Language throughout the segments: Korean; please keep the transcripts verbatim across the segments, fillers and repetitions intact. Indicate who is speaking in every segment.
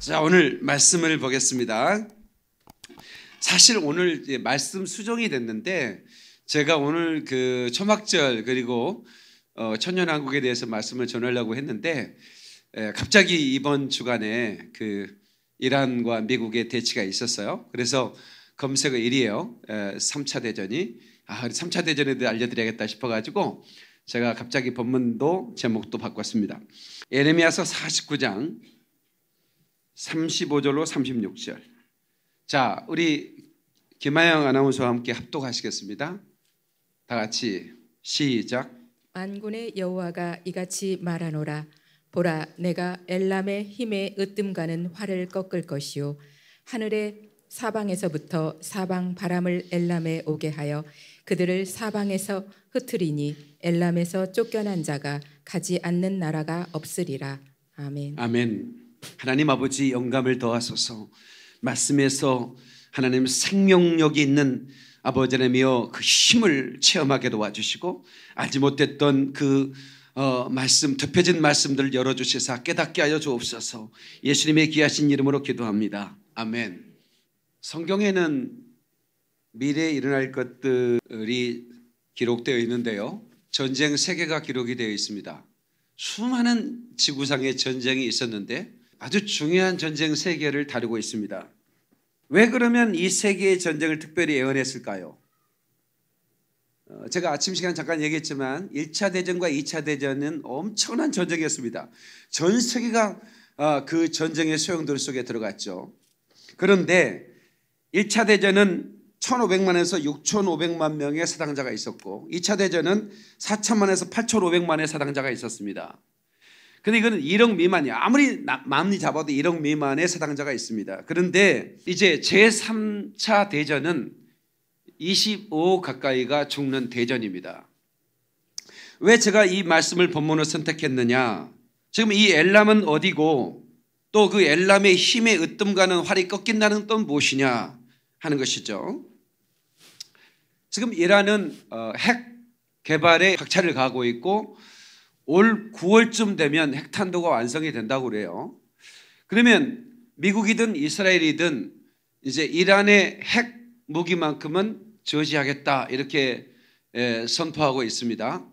Speaker 1: 자, 오늘 말씀을 보겠습니다. 사실 오늘 이제 말씀 수정이 됐는데 제가 오늘 그 초막절 그리고 어, 천년왕국에 대해서 말씀을 전하려고 했는데 에, 갑자기 이번 주간에 그 이란과 미국의 대치가 있었어요. 그래서 검색어 일 위예요. 에, 삼 차 대전이. 아, 삼 차 대전에 대해 알려드려야겠다 싶어가지고 제가 갑자기 본문도 제목도 바꿨습니다. 예레미야서 사십구 장 삼십오 절로 삼십육 절. 자, 우리 김하영 아나운서와 함께 합독하시겠습니다. 다 같이 시작.
Speaker 2: 만군의 여호와가 이같이 말하노라. 보라, 내가 엘람의 힘에 으뜸가는 활을 꺾을 것이요 하늘의 사방에서부터 사방 바람을 엘람에 오게 하여 그들을 사방에서 흩으리니 엘람에서 쫓겨난 자가 가지 않는 나라가 없으리라. 아멘.
Speaker 1: 아멘. 하나님 아버지 영감을 더하소서. 말씀에서 하나님 생명력이 있는 아버지 하나님이여 그 힘을 체험하게 도와주시고 알지 못했던 그 어, 말씀 덮여진 말씀들을 열어주시사 깨닫게 하여 주옵소서. 예수님의 귀하신 이름으로 기도합니다. 아멘. 성경에는 미래에 일어날 것들이 기록되어 있는데요, 전쟁 세 개가 기록이 되어 있습니다. 수많은 지구상의 전쟁이 있었는데 아주 중요한 전쟁 세 개를 다루고 있습니다. 왜 그러면 이 세 개의 전쟁을 특별히 예언했을까요? 어, 제가 아침 시간 잠깐 얘기했지만 일 차 대전과 이 차 대전은 엄청난 전쟁이었습니다. 전 세계가 어, 그 전쟁의 소용돌이 속에 들어갔죠. 그런데 일 차 대전은 천오백만에서 육천오백만 명의 사상자가 있었고 이 차 대전은 사천만에서 팔천오백만의 사상자가 있었습니다. 근데 이거는 일억 미만이야. 아무리 마음이 잡아도 일억 미만의 사상자가 있습니다. 그런데 이제 제삼 차 대전은 이십오억 가까이가 죽는 대전입니다. 왜 제가 이 말씀을 본문으로 선택했느냐? 지금 이 엘람은 어디고 또 그 엘람의 힘에 으뜸가는 활이 꺾인다는 건 무엇이냐 하는 것이죠. 지금 이란은 핵 개발에 박차를 가하고 있고 올 구월쯤 되면 핵탄두가 완성이 된다고 그래요. 그러면 미국이든 이스라엘이든 이제 이란의 핵 무기만큼은 저지하겠다 이렇게 선포하고 있습니다.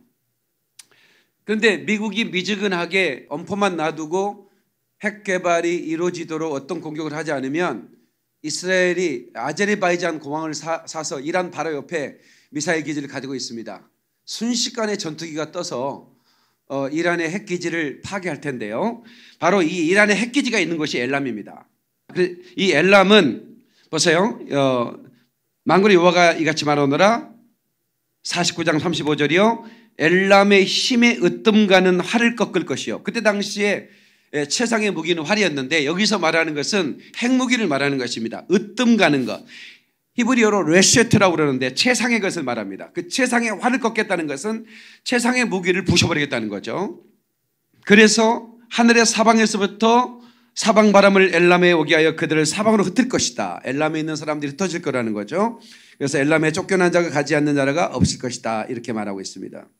Speaker 1: 그런데 미국이 미지근하게 엄포만 놔두고 핵 개발이 이루어지도록 어떤 공격을 하지 않으면 이스라엘이 아제르바이잔 공항을 사, 사서 이란 바로 옆에 미사일 기지를 가지고 있습니다. 순식간에 전투기가 떠서 어, 이란의 핵기지를 파괴할 텐데요, 바로 이 이란의 핵기지가 있는 곳이 엘람입니다. 이 엘람은 보세요. 어, 만군의 여호와가 이같이 말하노라. 사십구 장 삼십오 절이요 엘람의 힘에 으뜸가는 활을 꺾을 것이요. 그때 당시에 최상의 무기는 활이었는데 여기서 말하는 것은 핵무기를 말하는 것입니다. 으뜸가는 것, 히브리어로 레쉐트라고 그러는데 최상의 것을 말합니다. 그 최상의 활을 꺾겠다는 것은 최상의 무기를 부셔버리겠다는 거죠. 그래서 하늘의 사방에서부터 사방 바람을 엘람에 오게 하여 그들을 사방으로 흩을 것이다. 엘람에 있는 사람들이 흩어질 거라는 거죠. 그래서 엘람에 쫓겨난 자가 가지 않는 나라가 없을 것이다 이렇게 말하고 있습니다.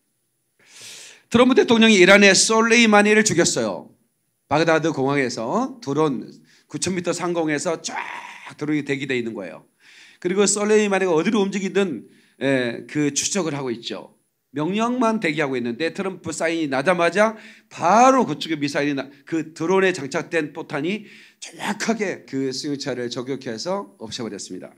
Speaker 1: 트럼프 대통령이 이란의 솔레이마니를 죽였어요. 바그다드 공항에서 드론 구천 미터 상공에서 쫙 드론이 대기되어 있는 거예요. 그리고 솔레이마니가 어디로 움직이든 그 추적을 하고 있죠. 명령만 대기하고 있는데 트럼프 사인이 나자마자 바로 그쪽에 미사일이 나, 그 드론에 장착된 포탄이 정확하게 그 승용차를 저격해서 없애버렸습니다.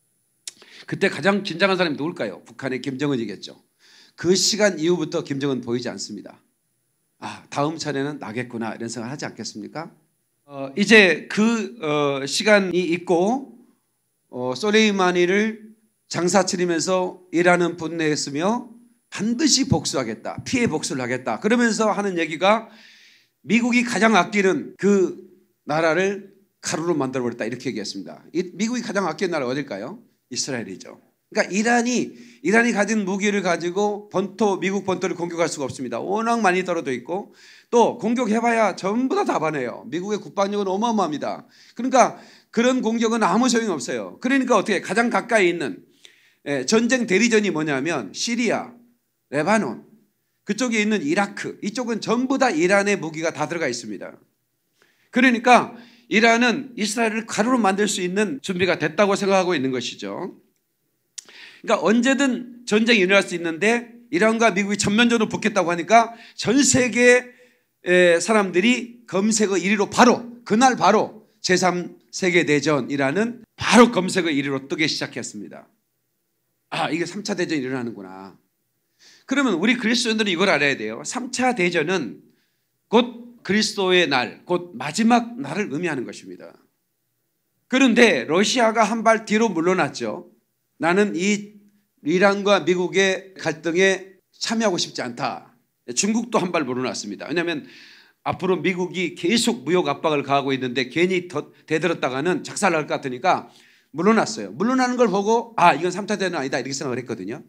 Speaker 1: 그때 가장 긴장한 사람이 누굴까요? 북한의 김정은이겠죠. 그 시간 이후부터 김정은 보이지 않습니다. 아, 다음 차례는 나겠구나 이런 생각을 하지 않겠습니까? 어, 이제 그 어, 시간이 있고 어, 솔레이마니를 장사치리면서 이란은 분노했으며 반드시 복수하겠다, 피해 복수를 하겠다 그러면서 하는 얘기가 미국이 가장 아끼는 그 나라를 가루로 만들어버렸다 이렇게 얘기했습니다. 이, 미국이 가장 아끼는 나라가 어딜까요? 이스라엘이죠. 그러니까 이란이 이란이 가진 무기를 가지고 본토 미국 본토를 공격할 수가 없습니다. 워낙 많이 떨어져 있고 또 공격해봐야 전부 다 답안해요. 미국의 국방력은 어마어마합니다. 그러니까 그런 공격은 아무 소용이 없어요. 그러니까 어떻게 가장 가까이 있는 전쟁 대리전이 뭐냐면 시리아, 레바논, 그쪽에 있는 이라크, 이쪽은 전부 다 이란의 무기가 다 들어가 있습니다. 그러니까 이란은 이스라엘을 가루로 만들 수 있는 준비가 됐다고 생각하고 있는 것이죠. 그러니까 언제든 전쟁이 일어날 수 있는데 이란과 미국이 전면전으로 붙겠다고 하니까 전 세계 사람들이 검색어 일 위로 바로 그날 바로 제삼 세계대전이라는 바로 검색어 일 위로 뜨기 시작했습니다. 아, 이게 삼 차 대전이 일어나는구나. 그러면 우리 그리스도인들은 이걸 알아야 돼요. 삼 차 대전은 곧 그리스도의 날, 곧 마지막 날을 의미하는 것입니다. 그런데 러시아가 한 발 뒤로 물러났죠. 나는 이 이란과 미국의 갈등에 참여하고 싶지 않다. 중국도 한 발 물러났습니다. 왜냐하면 앞으로 미국이 계속 무역 압박을 가하고 있는데 괜히 더 대들었다가는 작살날 것 같으니까 물러났어요. 물러나는 걸 보고 아, 이건 삼 차 대전은 아니다 이렇게 생각을 했거든요.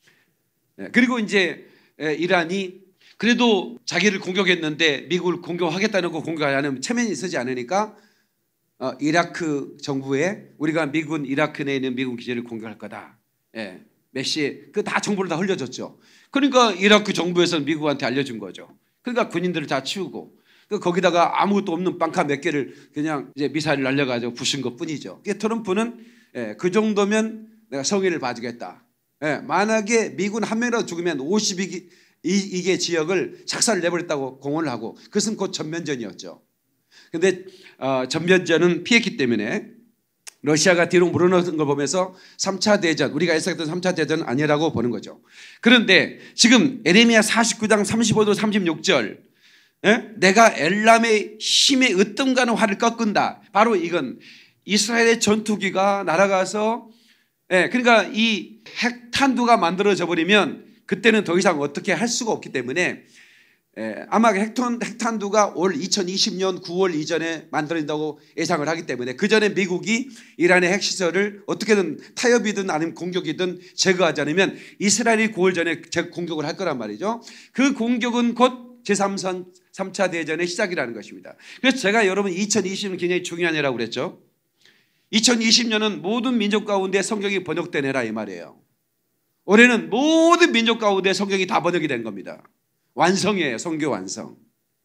Speaker 1: 그리고 이제 이란이 그래도 자기를 공격했는데 미국을 공격하겠다는 거 공격 안 하면 체면이 서지 않으니까 어, 이라크 정부에 우리가 미군 이라크 내에 있는 미군 기지를 공격할 거다. 예, 메시 그 다 정보를 다 흘려줬죠. 그러니까 이라크 정부에서는 미국한테 알려준 거죠. 그러니까 군인들을 다 치우고 거기다가 아무것도 없는 빵카 몇 개를 그냥 이제 미사일 날려가지고 부순 것뿐이죠. 트럼프는 예, 그 정도면 내가 성의를 봐주겠다. 예, 만약에 미군 한 명이라도 죽으면 오십이 개 이 개 지역을 작살을 내버렸다고 공언을 하고 그것은 곧 전면전이었죠. 그런데 어, 전면전은 피했기 때문에 러시아가 뒤로 물러나는 걸 보면서 삼 차 대전, 우리가 예상했던 삼 차 대전은 아니라고 보는 거죠. 그런데 지금 에레미야 사십구 장 삼십오 절 삼십육 절 예? 내가 엘람의 힘에 으뜸가는 활을 꺾은다. 바로 이건 이스라엘의 전투기가 날아가서 예, 그러니까 이 핵탄두가 만들어져 버리면 그때는 더 이상 어떻게 할 수가 없기 때문에 예, 아마 핵탄, 핵탄두가 올 이천이십 년 구월 이전에 만들어진다고 예상을 하기 때문에 그 전에 미국이 이란의 핵시설을 어떻게든 타협이든 아니면 공격이든 제거하지 않으면 이스라엘이 구월 전에 공격을 할 거란 말이죠. 그 공격은 곧 제삼 차 대전의 시작이라는 것입니다. 그래서 제가 여러분 이천이십 년 굉장히 중요한 해라고 그랬죠. 이천이십 년은 모든 민족 가운데 성경이 번역된 해라 이 말이에요. 올해는 모든 민족 가운데 성경이 다 번역이 된 겁니다. 완성이에요. 성교 완성.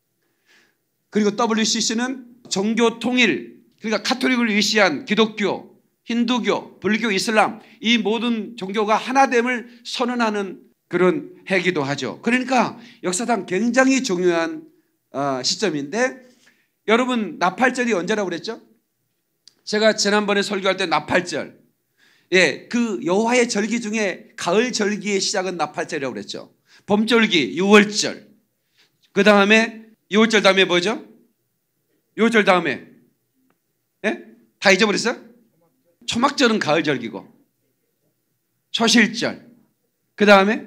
Speaker 1: 그리고 더블유씨씨는 종교 통일, 그러니까 카톨릭을 위시한 기독교, 힌두교, 불교, 이슬람 이 모든 종교가 하나됨을 선언하는 그런 해기도 하죠. 그러니까 역사상 굉장히 중요한 시점인데 여러분 나팔절이 언제라고 그랬죠? 제가 지난번에 설교할 때 나팔절, 예, 그 여호와의 절기 중에 가을 절기의 시작은 나팔절이라고 그랬죠. 봄절기 유월절, 그 다음에 유월절 다음에 뭐죠? 유월절 다음에 예? 다 잊어버렸어요? 초막절은 가을절기고 초실절, 그 다음에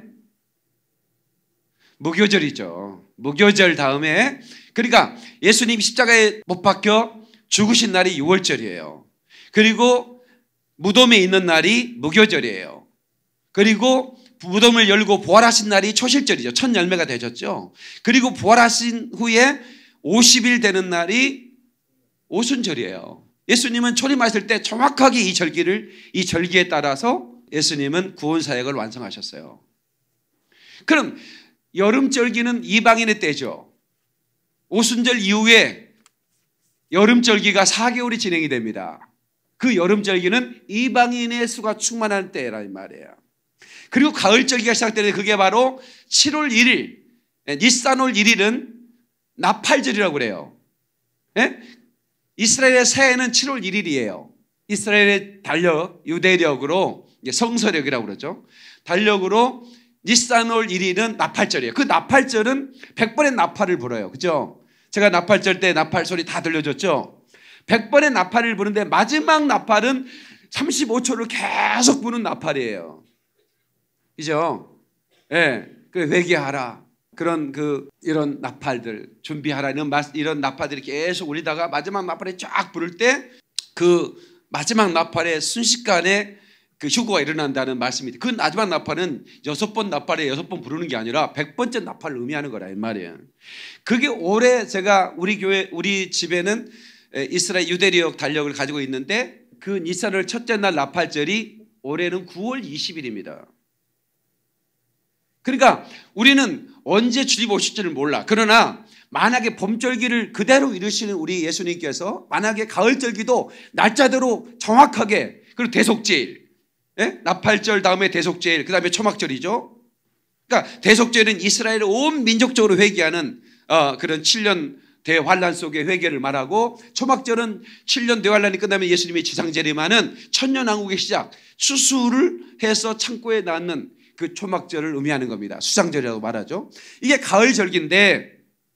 Speaker 1: 무교절이죠. 무교절 다음에 그러니까 예수님이 십자가에 못 박혀 죽으신 날이 유월절이에요. 그리고 무덤에 있는 날이 무교절이에요. 그리고 무덤을 열고 부활하신 날이 초실절이죠. 첫 열매가 되셨죠. 그리고 부활하신 후에 오십 일 되는 날이 오순절이에요. 예수님은 초림하실 때 정확하게 이 절기를 이 절기에 따라서 예수님은 구원 사역을 완성하셨어요. 그럼 여름절기는 이방인의 때죠. 오순절 이후에 여름절기가 사 개월이 진행이 됩니다. 그 여름절기는 이방인의 수가 충만한 때란 말이에요. 그리고 가을절기가 시작되는데 그게 바로 칠월 일일, 니산월 일일은 나팔절이라고 그래요. 예? 이스라엘의 새해는 칠월 일일이에요. 이스라엘의 달력, 유대력으로 성서력이라고 그러죠. 달력으로 니산월 일일은 나팔절이에요. 그 나팔절은 백 번의 나팔을 불어요. 그죠? 제가 나팔절 때 나팔 소리 다 들려줬죠. 백 번의 나팔을 부는데 마지막 나팔은 삼십오 초를 계속 부는 나팔이에요. 그죠? 예. 네, 그 회개하라. 그런 그 이런 나팔들 준비하라. 이런, 이런 나팔들이 계속 울리다가 마지막 나팔에 쫙 부를 때 그 마지막 나팔에 순식간에 그 휴거가 일어난다는 말씀입니다. 그 마지막 나팔은 여섯 번 나팔에 여섯 번 부르는 게 아니라 백 번째 나팔을 의미하는 거라 이 말이에요. 그게 올해 제가 우리 교회 우리 집에는 이스라엘 유대력 달력을 가지고 있는데 그 니산월 첫째 날 나팔절이 올해는 구월 이십일입니다. 그러니까 우리는 언제 주님 오실지를 몰라. 그러나 만약에 봄절기를 그대로 이루시는 우리 예수님께서 만약에 가을절기도 날짜대로 정확하게, 그리고 대속제일, 예? 나팔절 다음에 대속제일, 그 다음에 초막절이죠. 그러니까 대속제일은 이스라엘을 온 민족적으로 회개하는 어, 그런 칠 년 대환란 속의 회개를 말하고, 초막절은 칠 년 대환란이 끝나면 예수님이 지상재림하는 천년왕국의 시작, 추수를 해서 창고에 낳는 그 초막절을 의미하는 겁니다. 수상절이라고 말하죠. 이게 가을절기인데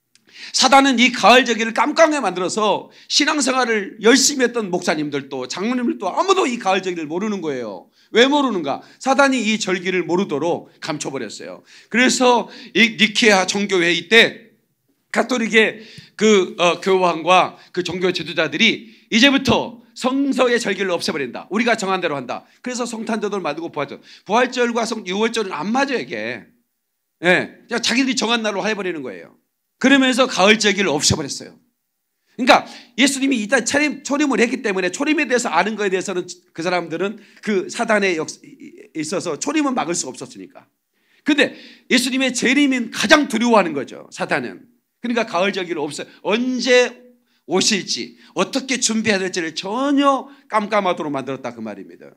Speaker 1: 사단은 이 가을절기를 깜깜하게 만들어서 신앙생활을 열심히 했던 목사님들도 장로님들도 아무도 이 가을절기를 모르는 거예요. 왜 모르는가? 사단이 이 절기를 모르도록 감춰버렸어요. 그래서 이 니케아 정교회의 때 가톨릭의 그 어, 교황과 그 종교 지도자들이 이제부터 성서의 절기를 없애버린다. 우리가 정한 대로 한다. 그래서 성탄절을 만들고 부활절. 부활절과 성, 유월절은 안 맞아요, 이게. 예. 그냥 자기들이 정한 날로 해버리는 거예요. 그러면서 가을절기를 없애버렸어요. 그러니까 예수님이 일단 초림, 초림을 했기 때문에 초림에 대해서 아는 거에 대해서는 그 사람들은 그 사단에 있어서 초림은 막을 수가 없었으니까. 근데 예수님의 재림은 가장 두려워하는 거죠, 사단은. 그러니까 가을절기를 없애, 언제 오실지 어떻게 준비해야 될지를 전혀 깜깜하도록 만들었다, 그 말입니다.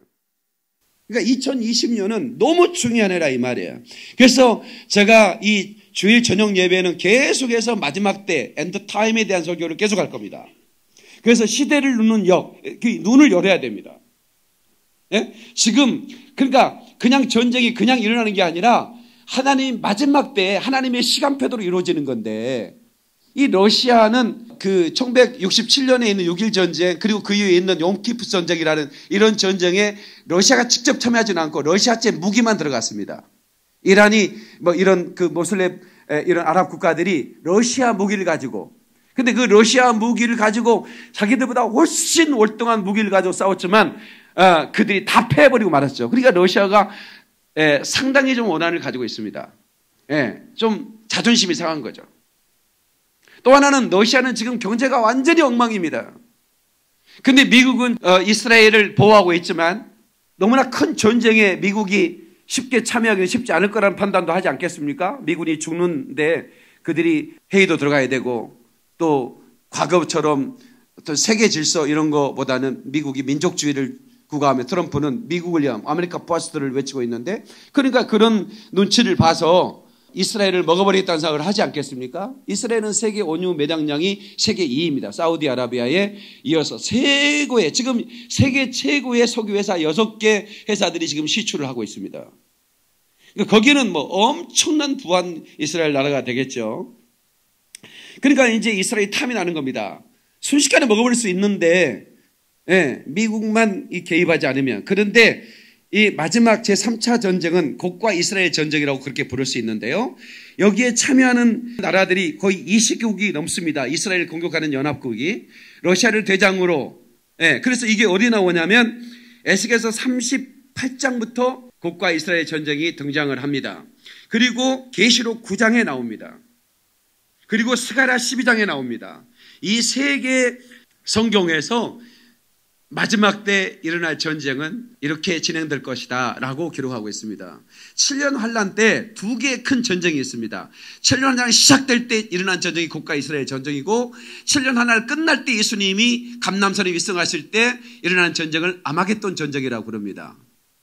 Speaker 1: 그러니까 이천이십 년은 너무 중요한 해라, 이 말이에요. 그래서 제가 이 주일 저녁 예배는 계속해서 마지막 때 엔드타임에 대한 설교를 계속할 겁니다. 그래서 시대를 누는 역, 그 눈을 열어야 됩니다. 예? 지금 그러니까 그냥 전쟁이 그냥 일어나는 게 아니라 하나님 마지막 때 하나님의 시간표대로 이루어지는 건데, 이 러시아는 그 천백육십칠 년에 있는 육일 전쟁, 그리고 그 이후에 있는 욤키프 전쟁이라는 이런 전쟁에 러시아가 직접 참여하지는 않고 러시아제 무기만 들어갔습니다. 이란이 뭐 이런 그 모슬렘 이런 아랍 국가들이 러시아 무기를 가지고, 근데 그 러시아 무기를 가지고 자기들보다 훨씬 월등한 무기를 가지고 싸웠지만 어, 그들이 다 패해버리고 말았죠. 그러니까 러시아가 예, 상당히 좀 원한을 가지고 있습니다. 예, 좀 자존심이 상한 거죠. 또 하나는 러시아는 지금 경제가 완전히 엉망입니다. 근데 미국은 어, 이스라엘을 보호하고 있지만 너무나 큰 전쟁에 미국이 쉽게 참여하기는 쉽지 않을 거라는 판단도 하지 않겠습니까? 미군이 죽는데 그들이 회의도 들어가야 되고, 또 과거처럼 어떤 세계 질서 이런 거보다는 미국이 민족주의를 구가하며 트럼프는 미국을 위한 아메리카 퍼스트를 외치고 있는데, 그러니까 그런 눈치를 봐서 이스라엘을 먹어버리겠다는 생각을 하지 않겠습니까? 이스라엘은 세계 원유 매장량이 세계 이 위입니다. 사우디아라비아에 이어서 최고의, 지금 세계 최고의 석유회사 여섯 개 회사들이 지금 시추를 하고 있습니다. 그러니까 거기는 뭐 엄청난 부한 이스라엘 나라가 되겠죠. 그러니까 이제 이스라엘이 탐이 나는 겁니다. 순식간에 먹어버릴 수 있는데, 예, 미국만 개입하지 않으면. 그런데 이 마지막 제삼 차 전쟁은 곡과 이스라엘 전쟁이라고 그렇게 부를 수 있는데요. 여기에 참여하는 나라들이 거의 이십 개국이 넘습니다. 이스라엘을 공격하는 연합국이. 러시아를 대장으로. 예, 그래서 이게 어디 나오냐면 에스겔서 삼십팔 장부터 곡과 이스라엘 전쟁이 등장을 합니다. 그리고 계시록 구 장에 나옵니다. 그리고 스가랴 십이 장에 나옵니다. 이 세 개 성경에서 마지막 때 일어날 전쟁은 이렇게 진행될 것이다 라고 기록하고 있습니다. 칠 년 환란 때 두 개의 큰 전쟁이 있습니다. 칠 년 환란이 시작될 때 일어난 전쟁이 곡과 이스라엘 전쟁이고, 칠 년 환란 끝날 때 예수님이 감람산에 위승하실 때 일어난 전쟁을 아마겟돈 전쟁이라고 부릅니다.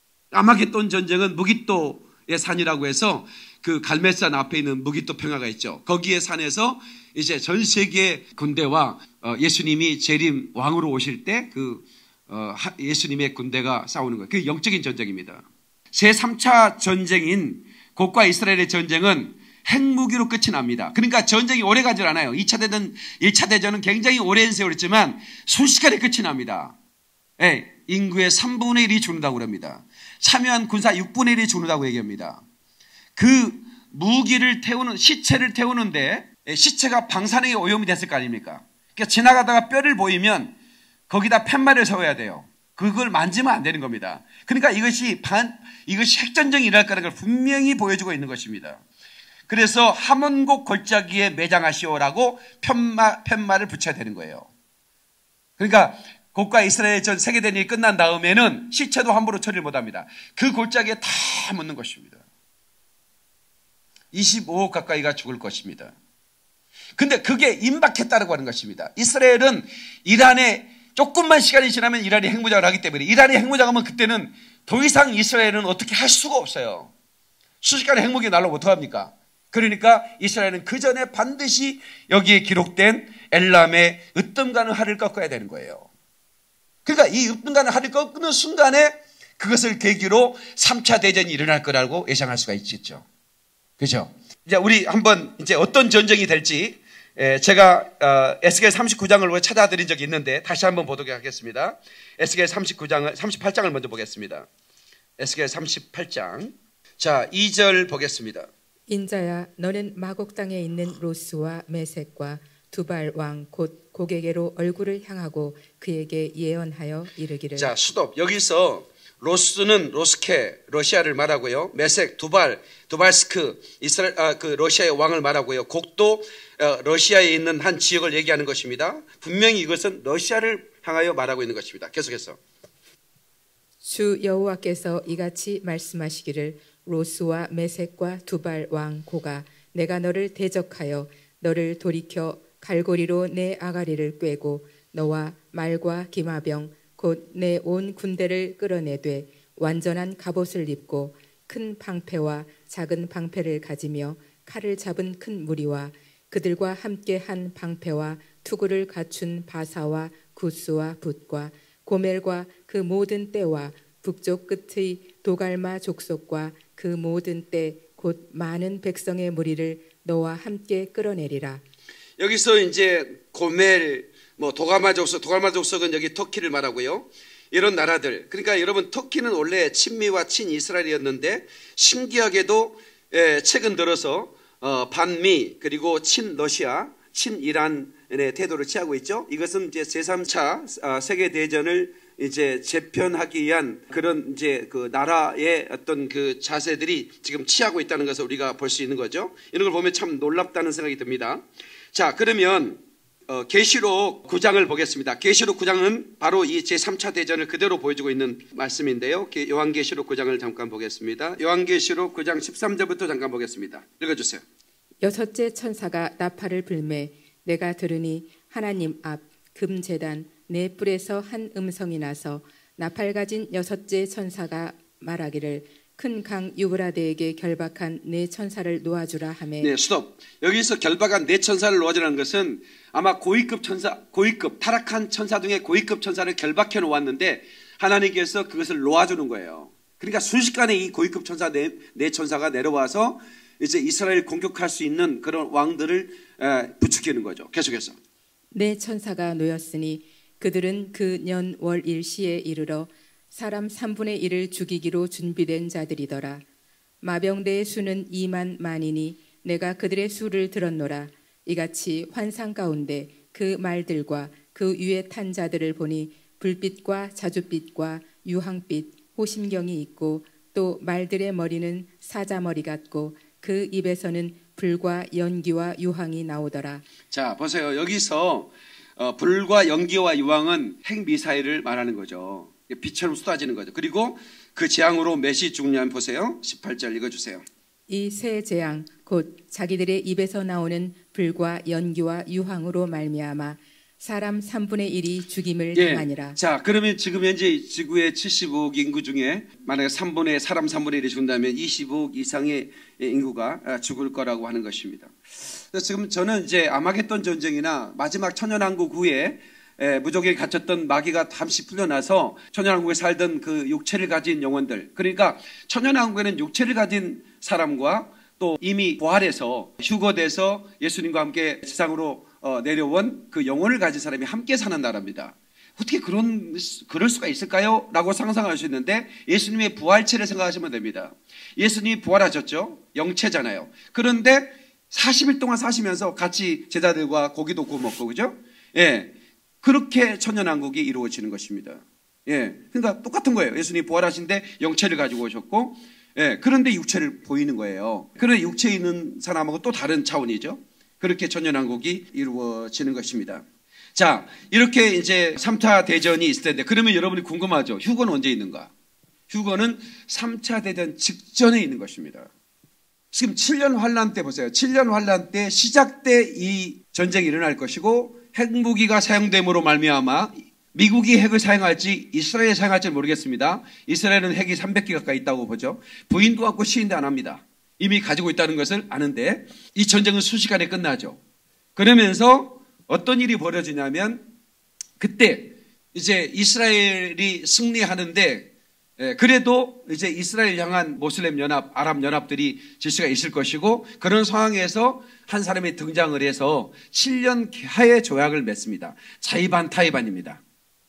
Speaker 1: 아마겟돈 전쟁은 무기또의 산이라고 해서 그 갈멜산 앞에 있는 무기또 평야가 있죠. 거기에 산에서 이제 전 세계 군대와 예수님이 재림 왕으로 오실 때 그 예수님의 군대가 싸우는 거예요. 그게 영적인 전쟁입니다. 제삼 차 전쟁인 곡과 이스라엘의 전쟁은 핵무기로 끝이 납니다. 그러니까 전쟁이 오래 가지 않아요. 이 차 대전, 일 차 대전은 굉장히 오랜 세월이지만 순식간에 끝이 납니다. 네, 인구의 삼분의 일이 죽는다고 그럽니다. 참여한 군사 육분의 일이 죽는다고 얘기합니다. 그 무기를 태우는, 시체를 태우는데 시체가 방사능에 오염이 됐을 거 아닙니까? 그러니까 지나가다가 뼈를 보이면 거기다 팻말을 세워야 돼요. 그걸 만지면 안 되는 겁니다. 그러니까 이것이 반, 이것이 핵전쟁이 일어날 거라는 걸 분명히 보여주고 있는 것입니다. 그래서 함원곡 골짜기에 매장하시오라고 팻말, 팻말을 붙여야 되는 거예요. 그러니까 곡과 이스라엘 전 세계대전이 끝난 다음에는 시체도 함부로 처리를 못합니다. 그 골짜기에 다 묻는 것입니다. 이십오억 가까이가 죽을 것입니다. 근데 그게 임박했다고 하는 것입니다. 이스라엘은 이란에 조금만 시간이 지나면 이란이 핵무장을 하기 때문에 이란이 핵무장하면 그때는 더 이상 이스라엘은 어떻게 할 수가 없어요. 순식간에 핵무기 날라오면 어떡합니까? 그러니까 이스라엘은 그 전에 반드시 여기에 기록된 엘람의 으뜸가는 활을 꺾어야 되는 거예요. 그러니까 이 으뜸가는 활을 꺾는 순간에 그것을 계기로 삼 차 대전이 일어날 거라고 예상할 수가 있겠죠. 그죠? 이제 우리 한번 이제 어떤 전쟁이 될지 제가 에스겔 삼십구 장을 찾아드린 적이 있는데 다시 한번 보도록 하겠습니다. 에스겔 삼십구 장을, 삼십팔 장을 먼저 보겠습니다. 에스겔 삼십팔 장. 자, 이 절 보겠습니다.
Speaker 2: 인자야, 너는 마곡 땅에 있는 로스와 메섹과 두발 왕 곧 고게게로 얼굴을 향하고 그에게 예언하여 이르기를.
Speaker 1: 자, 스톱. 여기서 로스는 로스케 러시아를 말하고요. 메섹 두발 두발스크 이스라엘 아, 그 러시아의 왕을 말하고요. 곡도 어, 러시아에 있는 한 지역을 얘기하는 것입니다. 분명히 이것은 러시아를 향하여 말하고 있는 것입니다. 계속해서
Speaker 2: 주 여호와께서 이같이 말씀하시기를 로스와 메섹과 두발 왕 고가 내가 너를 대적하여 너를 돌이켜 갈고리로 내 아가리를 꿰고 너와 말과 기마병 곧 내 온 군대를 끌어내되 완전한 갑옷을 입고 큰 방패와 작은 방패를 가지며 칼을 잡은 큰 무리와 그들과 함께 한 방패와 투구를 갖춘 바사와 구스와 붓과 고멜과 그 모든 떼와 북쪽 끝의 도갈마 족속과 그 모든 때 곧 많은 백성의 무리를 너와 함께 끌어내리라.
Speaker 1: 여기서 이제 고멜, 뭐 도갈마 족속, 도갈마 족속은 여기 터키를 말하고요. 이런 나라들. 그러니까 여러분 터키는 원래 친미와 친이스라엘이었는데 신기하게도 예, 최근 들어서 어, 반미 그리고 친러시아, 친이란의 태도를 취하고 있죠. 이것은 이제 제삼 차 세계 대전을 이제 재편하기 위한 그런 이제 그 나라의 어떤 그 자세들이 지금 취하고 있다는 것을 우리가 볼 수 있는 거죠. 이런 걸 보면 참 놀랍다는 생각이 듭니다. 자, 그러면 어, 계시록 구 장을 보겠습니다. 계시록 구 장은 바로 이 제삼 차 대전을 그대로 보여주고 있는 말씀인데요. 요한계시록 구 장을 잠깐 보겠습니다. 요한계시록 구 장 십삼 절부터 잠깐 보겠습니다. 읽어주세요.
Speaker 2: 여섯째 천사가 나팔을 불매 내가 들으니 하나님 앞 금제단 네 뿔에서 한 음성이 나서 나팔 가진 여섯째 천사가 말하기를 큰 강 유브라데에게 결박한 네 천사를 놓아주라 하매.
Speaker 1: 네, 스톱. 여기서 결박한 네 천사를 놓아주라는 것은 아마 고위급 천사, 고위급 타락한 천사 중에 고위급 천사를 결박해 놓았는데 하나님께서 그것을 놓아주는 거예요. 그러니까 순식간에 이 고위급 천사 네, 네 천사가 내려와서 이제 이스라엘 공격할 수 있는 그런 왕들을 에, 부추기는 거죠. 계속해서.
Speaker 2: 네 천사가 놓였으니 그들은 그 년 월 일시에 이르러 사람 삼분의 일을 죽이기로 준비된 자들이더라. 마병대의 수는 이만 만이니 내가 그들의 수를 들었노라. 이같이 환상 가운데 그 말들과 그 위에 탄 자들을 보니 불빛과 자줏빛과 유황빛 호심경이 있고 또 말들의 머리는 사자머리 같고 그 입에서는 불과 연기와 유황이 나오더라.
Speaker 1: 자, 보세요. 여기서 어, 불과 연기와 유황은 핵미사일을 말하는 거죠. 빛처럼 쏟아지는 거죠. 그리고 그 재앙으로 몇이 죽냐 보세요. 십팔 절 읽어주세요.
Speaker 2: 이 세 재앙 곧 자기들의 입에서 나오는 불과 연기와 유황으로 말미암아 사람 삼분의 일이 죽임을
Speaker 1: 예.
Speaker 2: 당하니라.
Speaker 1: 자, 그러면 지금 현재 지구의 칠십오억 인구 중에 만약에 삼분의 사람 삼분의 일이 죽는다면 이십오억 이상의 인구가 죽을 거라고 하는 것입니다. 그래서 지금 저는 이제 아마겟돈 전쟁이나 마지막 천연왕국 후에 에, 무적에 갇혔던 마귀가 잠시 풀려나서 천연왕국에 살던 그 육체를 가진 영혼들, 그러니까 천연왕국에는 육체를 가진 사람과 또 이미 부활해서 휴거돼서 예수님과 함께 세상으로 어, 내려온 그 영혼을 가진 사람이 함께 사는 나라입니다. 어떻게 그런 그럴 수가 있을까요? 라고 상상할 수 있는데 예수님의 부활체를 생각하시면 됩니다. 예수님이 부활하셨죠. 영체잖아요. 그런데 사십 일 동안 사시면서 같이 제자들과 고기도 구워 먹고, 그죠? 예. 그렇게 천연왕국이 이루어지는 것입니다. 예. 그러니까 똑같은 거예요. 예수님이 부활하신데 영체를 가지고 오셨고, 예. 그런데 육체를 보이는 거예요. 그런데 육체에 있는 사람하고 또 다른 차원이죠. 그렇게 천연왕국이 이루어지는 것입니다. 자, 이렇게 이제 삼 차 대전이 있을 텐데, 그러면 여러분이 궁금하죠? 휴거는 언제 있는가? 휴거는 삼 차 대전 직전에 있는 것입니다. 지금 칠 년 환란 때 보세요. 칠 년 환란 때 시작 때 이 전쟁이 일어날 것이고 핵무기가 사용됨으로 말미암아 미국이 핵을 사용할지 이스라엘이 사용할지 모르겠습니다. 이스라엘은 핵이 삼백 개 가까이 있다고 보죠. 부인도 않고 시인도 안 합니다. 이미 가지고 있다는 것을 아는데 이 전쟁은 순식간에 끝나죠. 그러면서 어떤 일이 벌어지냐면 그때 이제 이스라엘이 승리하는데 그래도 이제 이스라엘 향한 모슬렘 연합, 아랍 연합들이 질서가 있을 것이고 그런 상황에서 한 사람이 등장을 해서 칠 년 하에 조약을 맺습니다. 자이반 타이반입니다.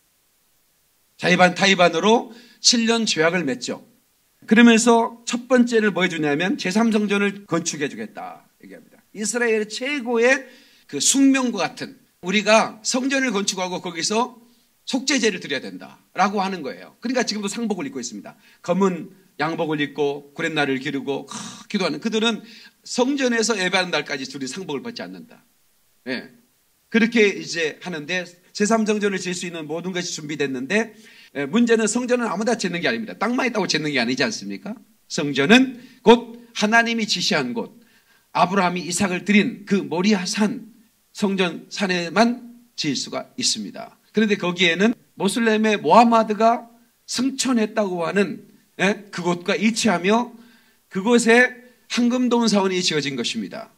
Speaker 1: 자이반 타이반으로 칠 년 조약을 맺죠. 그러면서 첫 번째를 뭐 해주냐면 제삼 성전을 건축해 주겠다 얘기합니다. 이스라엘의 최고의 그 숙명과 같은 우리가 성전을 건축하고 거기서 속죄제를 드려야 된다라고 하는 거예요. 그러니까 지금도 상복을 입고 있습니다. 검은 양복을 입고 구렛나루를 기르고 크, 기도하는 그들은 성전에서 예배하는 날까지 둘이 상복을 벗지 않는다. 예. 그렇게 이제 하는데 제삼 성전을 지을 수 있는 모든 것이 준비됐는데 예, 문제는 성전은 아무나 짓는 게 아닙니다. 땅만 있다고 짓는 게 아니지 않습니까? 성전은 곧 하나님이 지시한 곳 아브라함이 이삭을 드린 그 모리아 산 성전 산에만 지을 수가 있습니다. 그런데 거기에는 모슬렘의 모하마드가 승천했다고 하는 예? 그곳과 일치하며 그곳에 황금동 사원이 지어진 것입니다.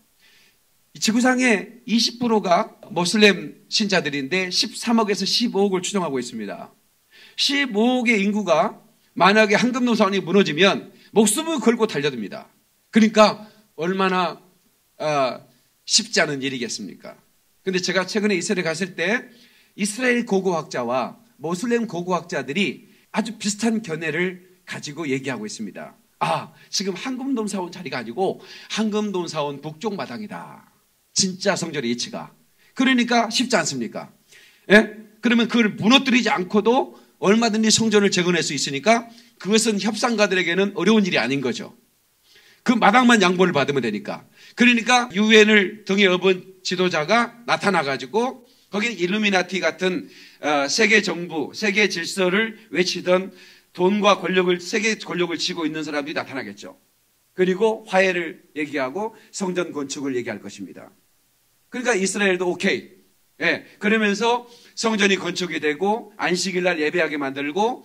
Speaker 1: 지구상의 이십 퍼센트가 모슬렘 신자들인데 십삼억에서 십오억을 추정하고 있습니다. 십오억의 인구가 만약에 황금동 사원이 무너지면 목숨을 걸고 달려듭니다. 그러니까 얼마나 어, 쉽지 않은 일이겠습니까? 그런데 제가 최근에 이스라엘 갔을 때 이스라엘 고고학자와 모슬렘 고고학자들이 아주 비슷한 견해를 가지고 얘기하고 있습니다. 아, 지금 황금돔 사원 자리가 아니고 황금돔 사원 북쪽 마당이다. 진짜 성전의 위치가. 그러니까 쉽지 않습니까? 예? 그러면 그걸 무너뜨리지 않고도 얼마든지 성전을 재건할 수 있으니까 그것은 협상가들에게는 어려운 일이 아닌 거죠. 그 마당만 양보를 받으면 되니까. 그러니까 유엔을 등에 업은 지도자가 나타나가지고 거기는 일루미나티 같은 세계 정부, 세계 질서를 외치던 돈과 권력을, 세계 권력을 쥐고 있는 사람들이 나타나겠죠. 그리고 화해를 얘기하고 성전 건축을 얘기할 것입니다. 그러니까 이스라엘도 오케이. 예, 그러면서 성전이 건축이 되고 안식일 날 예배하게 만들고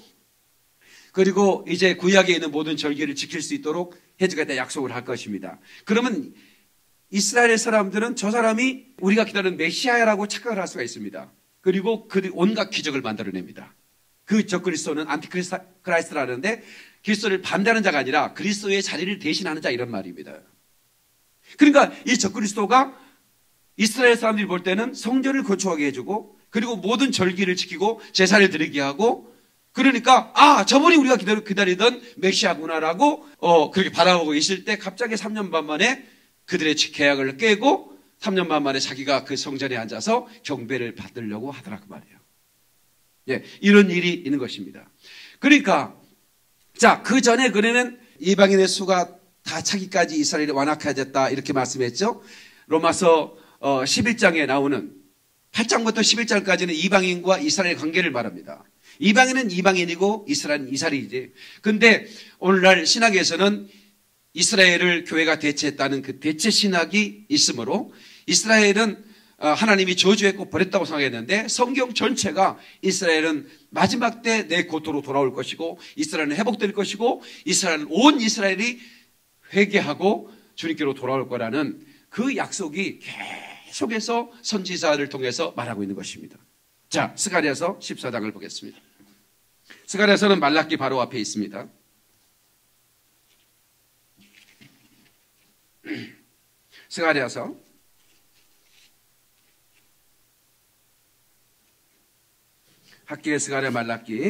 Speaker 1: 그리고 이제 구약에 있는 모든 절기를 지킬 수 있도록 해주겠다 약속을 할 것입니다. 그러면 이스라엘 사람들은 저 사람이 우리가 기다리는 메시아라고 착각을 할 수가 있습니다. 그리고 그 온갖 기적을 만들어냅니다. 그 적그리스도는 안티크라이스트라는데 그리스도를 반대하는 자가 아니라 그리스도의 자리를 대신하는 자 이런 말입니다. 그러니까 이 적그리스도가 이스라엘 사람들이 볼 때는 성전을 건축하게 해주고 그리고 모든 절기를 지키고 제사를 드리게 하고 그러니까 아 저분이 우리가 기다리던 메시아구나라고 어, 그렇게 바라보고 있을 때 갑자기 삼 년 반 만에 그들의 계약을 깨고 삼 년 반 만에 자기가 그 성전에 앉아서 경배를 받으려고 하더라 그 말이에요. 예, 이런 일이 있는 것입니다. 그러니까 자, 그 전에 그는 이방인의 수가 다 차기까지 이스라엘이 완악해졌다 이렇게 말씀했죠. 로마서 어, 십일 장에 나오는 팔 장부터 십일 장까지는 이방인과 이스라엘 관계를 말합니다. 이방인은 이방인이고 이스라엘은 이스라엘이지. 근데 오늘날 신학에서는 이스라엘을 교회가 대체했다는 그 대체 신학이 있으므로 이스라엘은 하나님이 저주했고 버렸다고 생각했는데 성경 전체가 이스라엘은 마지막 때 내 고토로 돌아올 것이고 이스라엘은 회복될 것이고 이스라엘 온 이스라엘이 회개하고 주님께로 돌아올 거라는 그 약속이 계속해서 선지자를 통해서 말하고 있는 것입니다. 자, 스가랴서 십사 장을 보겠습니다. 스가랴서는 말라기 바로 앞에 있습니다. 스가랴서 학기의 스가랴 말라기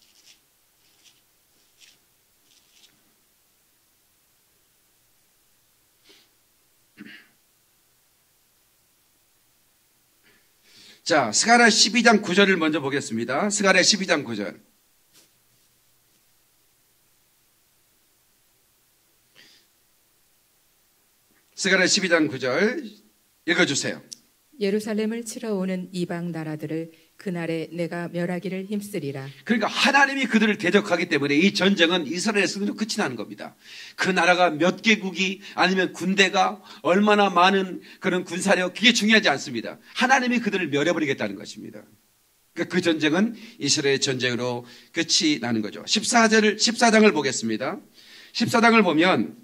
Speaker 1: 자, 스가랴 십이 장 구 절을 먼저 보겠습니다. 스가랴 십이 장 구 절. 스가랴 십이 장 구 절 읽어주세요.
Speaker 2: 예루살렘을 치러 오는 이방 나라들을 그날에 내가 멸하기를 힘쓰리라.
Speaker 1: 그러니까 하나님이 그들을 대적하기 때문에 이 전쟁은 이스라엘의 승리로 끝이 나는 겁니다. 그 나라가 몇 개국이 아니면 군대가 얼마나 많은 그런 군사력, 그게 중요하지 않습니다. 하나님이 그들을 멸해버리겠다는 것입니다. 그러니까 그 전쟁은 이스라엘의 전쟁으로 끝이 나는 거죠. 십사 절을, 십사 장을 보겠습니다. 십사 장을 보면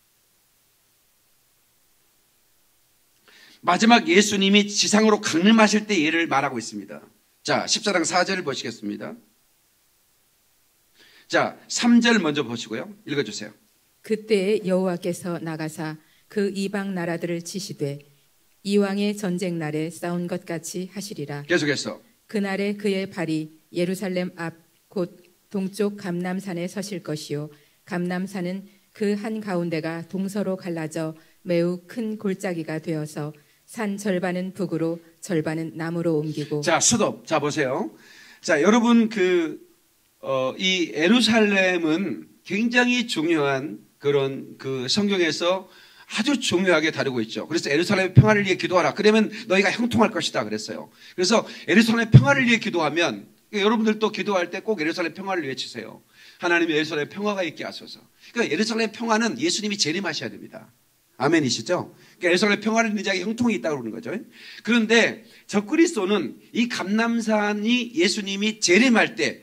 Speaker 1: 마지막 예수님이 지상으로 강림하실 때 예를 말하고 있습니다. 자, 십사 장 사 절을 보시겠습니다. 자, 삼 절 먼저 보시고요. 읽어주세요.
Speaker 2: 그때에 여호와께서 나가사 그 이방 나라들을 치시되 이왕의 전쟁 날에 싸운 것 같이 하시리라.
Speaker 1: 계속해서.
Speaker 2: 그날에 그의 발이 예루살렘 앞 곧 동쪽 감람산에 서실 것이요 감람산은 그 한 가운데가 동서로 갈라져 매우 큰 골짜기가 되어서 산 절반은 북으로 절반은 남으로 옮기고.
Speaker 1: 자, 스톱. 자, 보세요. 자, 여러분 그 어, 이 예루살렘은 굉장히 중요한 그런 그 성경에서 아주 중요하게 다루고 있죠. 그래서 예루살렘의 평화를 위해 기도하라. 그러면 너희가 형통할 것이다 그랬어요. 그래서 예루살렘의 평화를 위해 기도하면 여러분들도 기도할 때 꼭 예루살렘 평화를 외치세요. 하나님의 예루살렘 평화가 있게 하소서. 그러니까 예루살렘 평화는 예수님이 재림하셔야 됩니다. 아멘이시죠? 그러니까 예루살렘 평화를 의지하게 형통이 있다고 그러는 거죠. 그런데 적그리스도는 이 감람산이 예수님이 재림할 때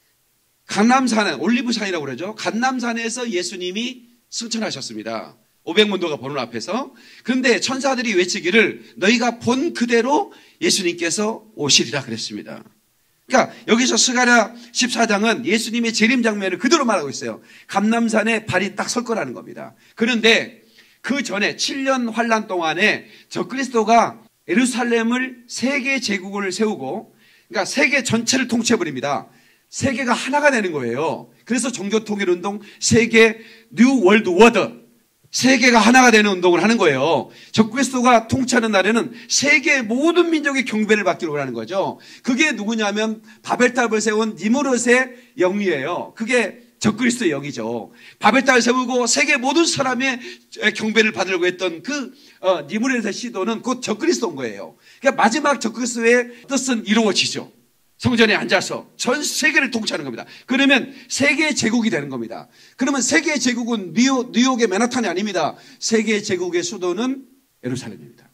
Speaker 1: 감람산은 올리브산이라고 그러죠. 감람산에서 예수님이 승천하셨습니다. 오백문도가 보는 앞에서. 그런데 천사들이 외치기를 너희가 본 그대로 예수님께서 오시리라 그랬습니다. 그러니까 여기서 스가랴 십사 장은 예수님의 재림 장면을 그대로 말하고 있어요. 감람산에 발이 딱 설 거라는 겁니다. 그런데 그 전에 칠 년 환란 동안에 적그리스도가 예루살렘을 세계 제국을 세우고, 그러니까 세계 전체를 통치해버립니다. 세계가 하나가 되는 거예요. 그래서 종교통일운동, 세계 뉴 월드 워드, 세계가 하나가 되는 운동을 하는 거예요. 적그리스도가 통치하는 날에는 세계 모든 민족의 경배를 받기로 하는 거죠. 그게 누구냐면 바벨탑을 세운 니무롯의 영이에요. 그게 적그리스도의 영이죠. 바벨탑을 세우고 세계 모든 사람의 경배를 받으려고 했던 그 어, 니무롯의 시도는 곧 적그리스도인 거예요. 그러니까 마지막 적그리스도의 뜻은 이루어지죠. 성전에 앉아서 전 세계를 통치하는 겁니다. 그러면 세계 제국이 되는 겁니다. 그러면 세계 제국은 뉴욕, 뉴욕의 맨하탄이 아닙니다. 세계 제국의 수도는 예루살렘입니다.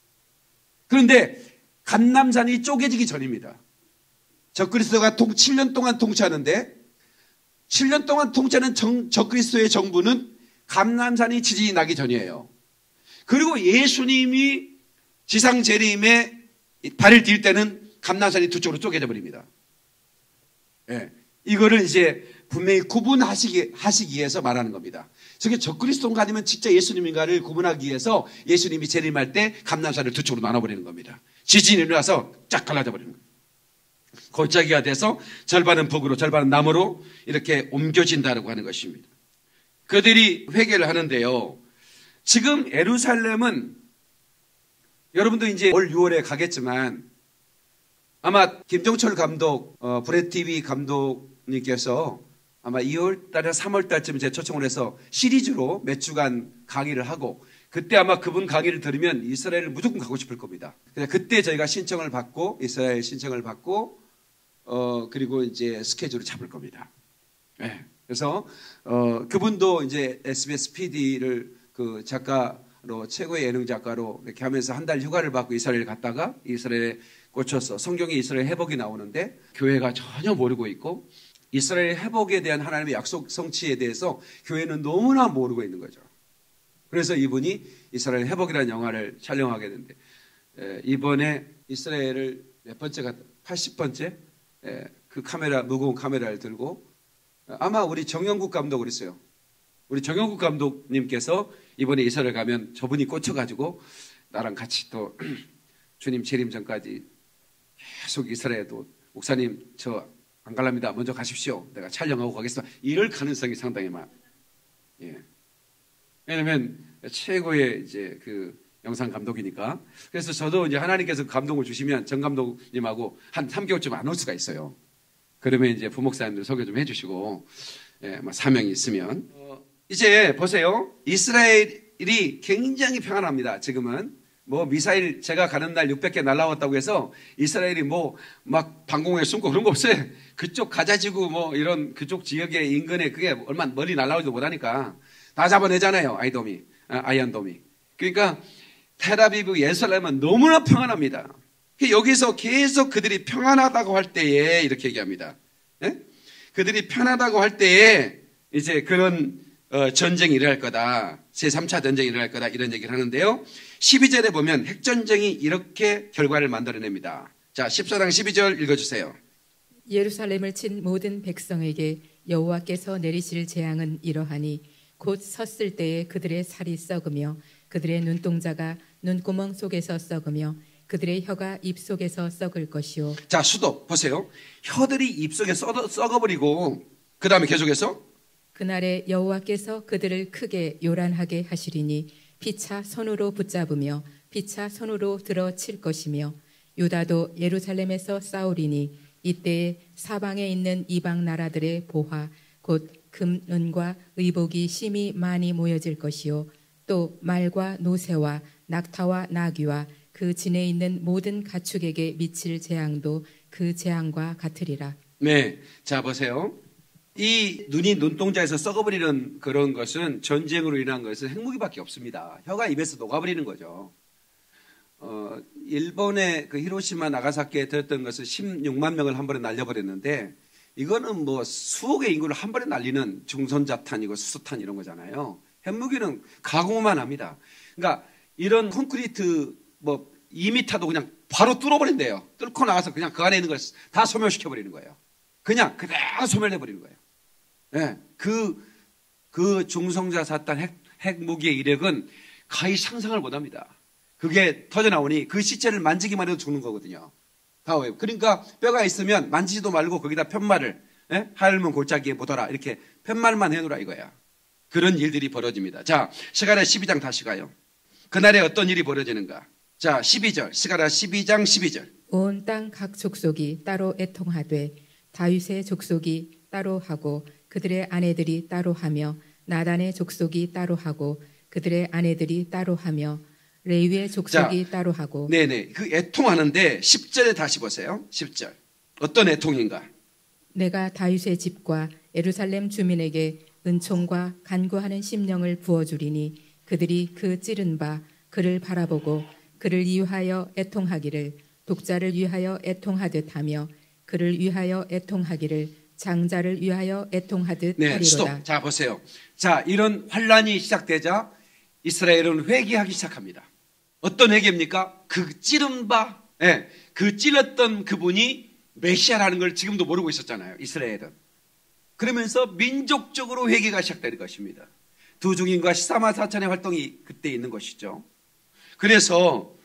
Speaker 1: 그런데 감람산이 쪼개지기 전입니다. 적그리스도가 칠 년 동안 통치하는데 칠 년 동안 통치하는 정, 적그리스도의 정부는 감람산이 지진이 나기 전이에요. 그리고 예수님이 지상 재림에 발을 딜 때는 감람산이 두 쪽으로 쪼개져 버립니다. 예, 이거를 이제 분명히 구분하시기 하시기 위해서 말하는 겁니다. 저게 적그리스도인가 아니면 진짜 예수님인가를 구분하기 위해서 예수님이 재림할 때 감람산을 두 쪽으로 나눠버리는 겁니다. 지진이 일어나서 쫙 갈라져 버리는 겁니다. 골짜기가 돼서 절반은 북으로 절반은 남으로 이렇게 옮겨진다고 하는 것입니다. 그들이 회개를 하는데요. 지금 예루살렘은 여러분도 이제 올 유월에 가겠지만 아마 김종철 감독, 어, 브레티비 감독님께서 아마 이월 달에 삼월 달쯤 제 초청을 해서 시리즈로 몇 주간 강의를 하고 그때 아마 그분 강의를 들으면 이스라엘을 무조건 가고 싶을 겁니다. 그때 저희가 신청을 받고 이스라엘 신청을 받고 어, 그리고 이제 스케줄을 잡을 겁니다. 네. 그래서 어, 그분도 이제 에스비에스 피디를 그 작가로 최고의 예능 작가로 이렇게 하면서 한 달 휴가를 받고 이스라엘 갔다가 이스라엘에 꽂혀서 성경에 이스라엘 회복이 나오는데 교회가 전혀 모르고 있고 이스라엘 회복에 대한 하나님의 약속 성취에 대해서 교회는 너무나 모르고 있는 거죠. 그래서 이분이 이스라엘 회복이라는 영화를 촬영하게 됐는데 이번에 이스라엘을 몇 번째 갔다 팔십 번째 그 카메라 무거운 카메라를 들고 아마 우리 정영국 감독 그랬어요. 우리 정영국 감독님께서 이번에 이스라엘 가면 저분이 꽂혀가지고 나랑 같이 또 주님 재림 전까지 계속 이스라엘도 목사님 저 안 갈랍니다. 먼저 가십시오. 내가 촬영하고 가겠습니다. 이럴 가능성이 상당히 많아요. 예. 왜냐면 최고의 이제 그 영상 감독이니까. 그래서 저도 이제 하나님께서 감동을 주시면 정 감독님하고 한 삼 개월쯤 안 올 수가 있어요. 그러면 이제 부목사님들 소개 좀 해주시고, 예, 사명이 있으면. 어, 이제 보세요. 이스라엘이 굉장히 평안합니다. 지금은. 뭐 미사일 제가 가는 날 육백 개 날라왔다고 해서 이스라엘이 뭐 막 방공에 숨고 그런 거 없어요. 그쪽 가자지구 뭐 이런 그쪽 지역의 인근에 그게 얼마 멀리 날라오지도 못하니까 다 잡아내잖아요. 아이돔이, 아이언돔이. 그러니까 텔아비브 예루살렘은 너무나 평안합니다. 여기서 계속 그들이 평안하다고 할 때에 이렇게 얘기합니다. 예? 그들이 편하다고 할 때에 이제 그런 어, 전쟁이 일어날 거다. 제삼 차 전쟁이 일어날 거다. 이런 얘기를 하는데요. 십이 절에 보면 핵전쟁이 이렇게 결과를 만들어냅니다. 자, 십사 장 십이 절 읽어주세요.
Speaker 2: 예루살렘을 친 모든 백성에게 여호와께서 내리실 재앙은 이러하니 곧 섰을 때에 그들의 살이 썩으며 그들의 눈동자가 눈구멍 속에서 썩으며 그들의 혀가 입 속에서 썩을 것이요.
Speaker 1: 자, 수도 보세요. 혀들이 입 속에 썩어, 썩어버리고 그 다음에 계속해서
Speaker 2: 그날에 여호와께서 그들을 크게 요란하게 하시리니 피차 손으로 붙잡으며 피차 손으로 들어 칠 것이며 유다도 예루살렘에서 싸우리니 이때에 사방에 있는 이방 나라들의 보화 곧 금, 은과 의복이 심히 많이 모여질 것이요 또 말과 노새와 낙타와 나귀와 그 진에 있는 모든 가축에게 미칠 재앙도 그 재앙과 같으리라.
Speaker 1: 네, 자 보세요. 이 눈이 눈동자에서 썩어버리는 그런 것은 전쟁으로 인한 것은 핵무기밖에 없습니다. 혀가 입에서 녹아버리는 거죠. 어, 일본의 그 히로시마 나가사키에 들었던 것은 십육만 명을 한 번에 날려버렸는데 이거는 뭐 수억의 인구를 한 번에 날리는 중선자탄이고 수소탄 이런 거잖아요. 핵무기는 가공만 합니다. 그러니까 이런 콘크리트 뭐 이 미터도 그냥 바로 뚫어버린대요. 뚫고 나가서 그냥 그 안에 있는 걸 다 소멸시켜버리는 거예요. 그냥 그대로 소멸해버리는 거예요. 네, 그, 그 중성자 사탄 핵, 핵무기의 이력은 거의 상상을 못합니다. 그게 터져나오니 그 시체를 만지기만 해도 죽는 거거든요. 다 왜? 그러니까 뼈가 있으면 만지지도 말고 거기다 편말을 예? 하얀문 골짜기에 묻어라 이렇게 편말만 해놓으라 이거야. 그런 일들이 벌어집니다. 자, 스가랴 십이 장 다시 가요. 그날에 어떤 일이 벌어지는가? 자, 십이 절 스가랴 십이 장 십이 절
Speaker 2: 온 땅 각 족속이 따로 애통하되 다윗의 족속이 따로 하고 그들의 아내들이 따로 하며 나단의 족속이 따로 하고 그들의 아내들이 따로 하며 레위의 족속이
Speaker 1: 자,
Speaker 2: 따로 하고.
Speaker 1: 네네. 그 애통하는데 십 절에 다시 보세요. 십 절. 어떤 애통인가?
Speaker 2: 내가 다윗의 집과 예루살렘 주민에게 은총과 간구하는 심령을 부어주리니 그들이 그 찌른 바 그를 바라보고 그를 위하여 애통하기를 독자를 위하여 애통하듯 하며 그를 위하여 애통하기를 장자를 위하여 애통하듯
Speaker 1: 네,
Speaker 2: 하리로다.
Speaker 1: 스톱. 자, 보세요. 자, 이런 환란이 시작되자 이스라엘은 회개하기 시작합니다. 어떤 회개입니까? 그 찌른 바, 예, 그 찔렀던 그분이 메시아라는 걸 지금도 모르고 있었잖아요. 이스라엘은. 그러면서 민족적으로 회개가 시작될 것입니다. 두 중인과 십삼 하 사천의 활동이 그때 있는 것이죠. 그래서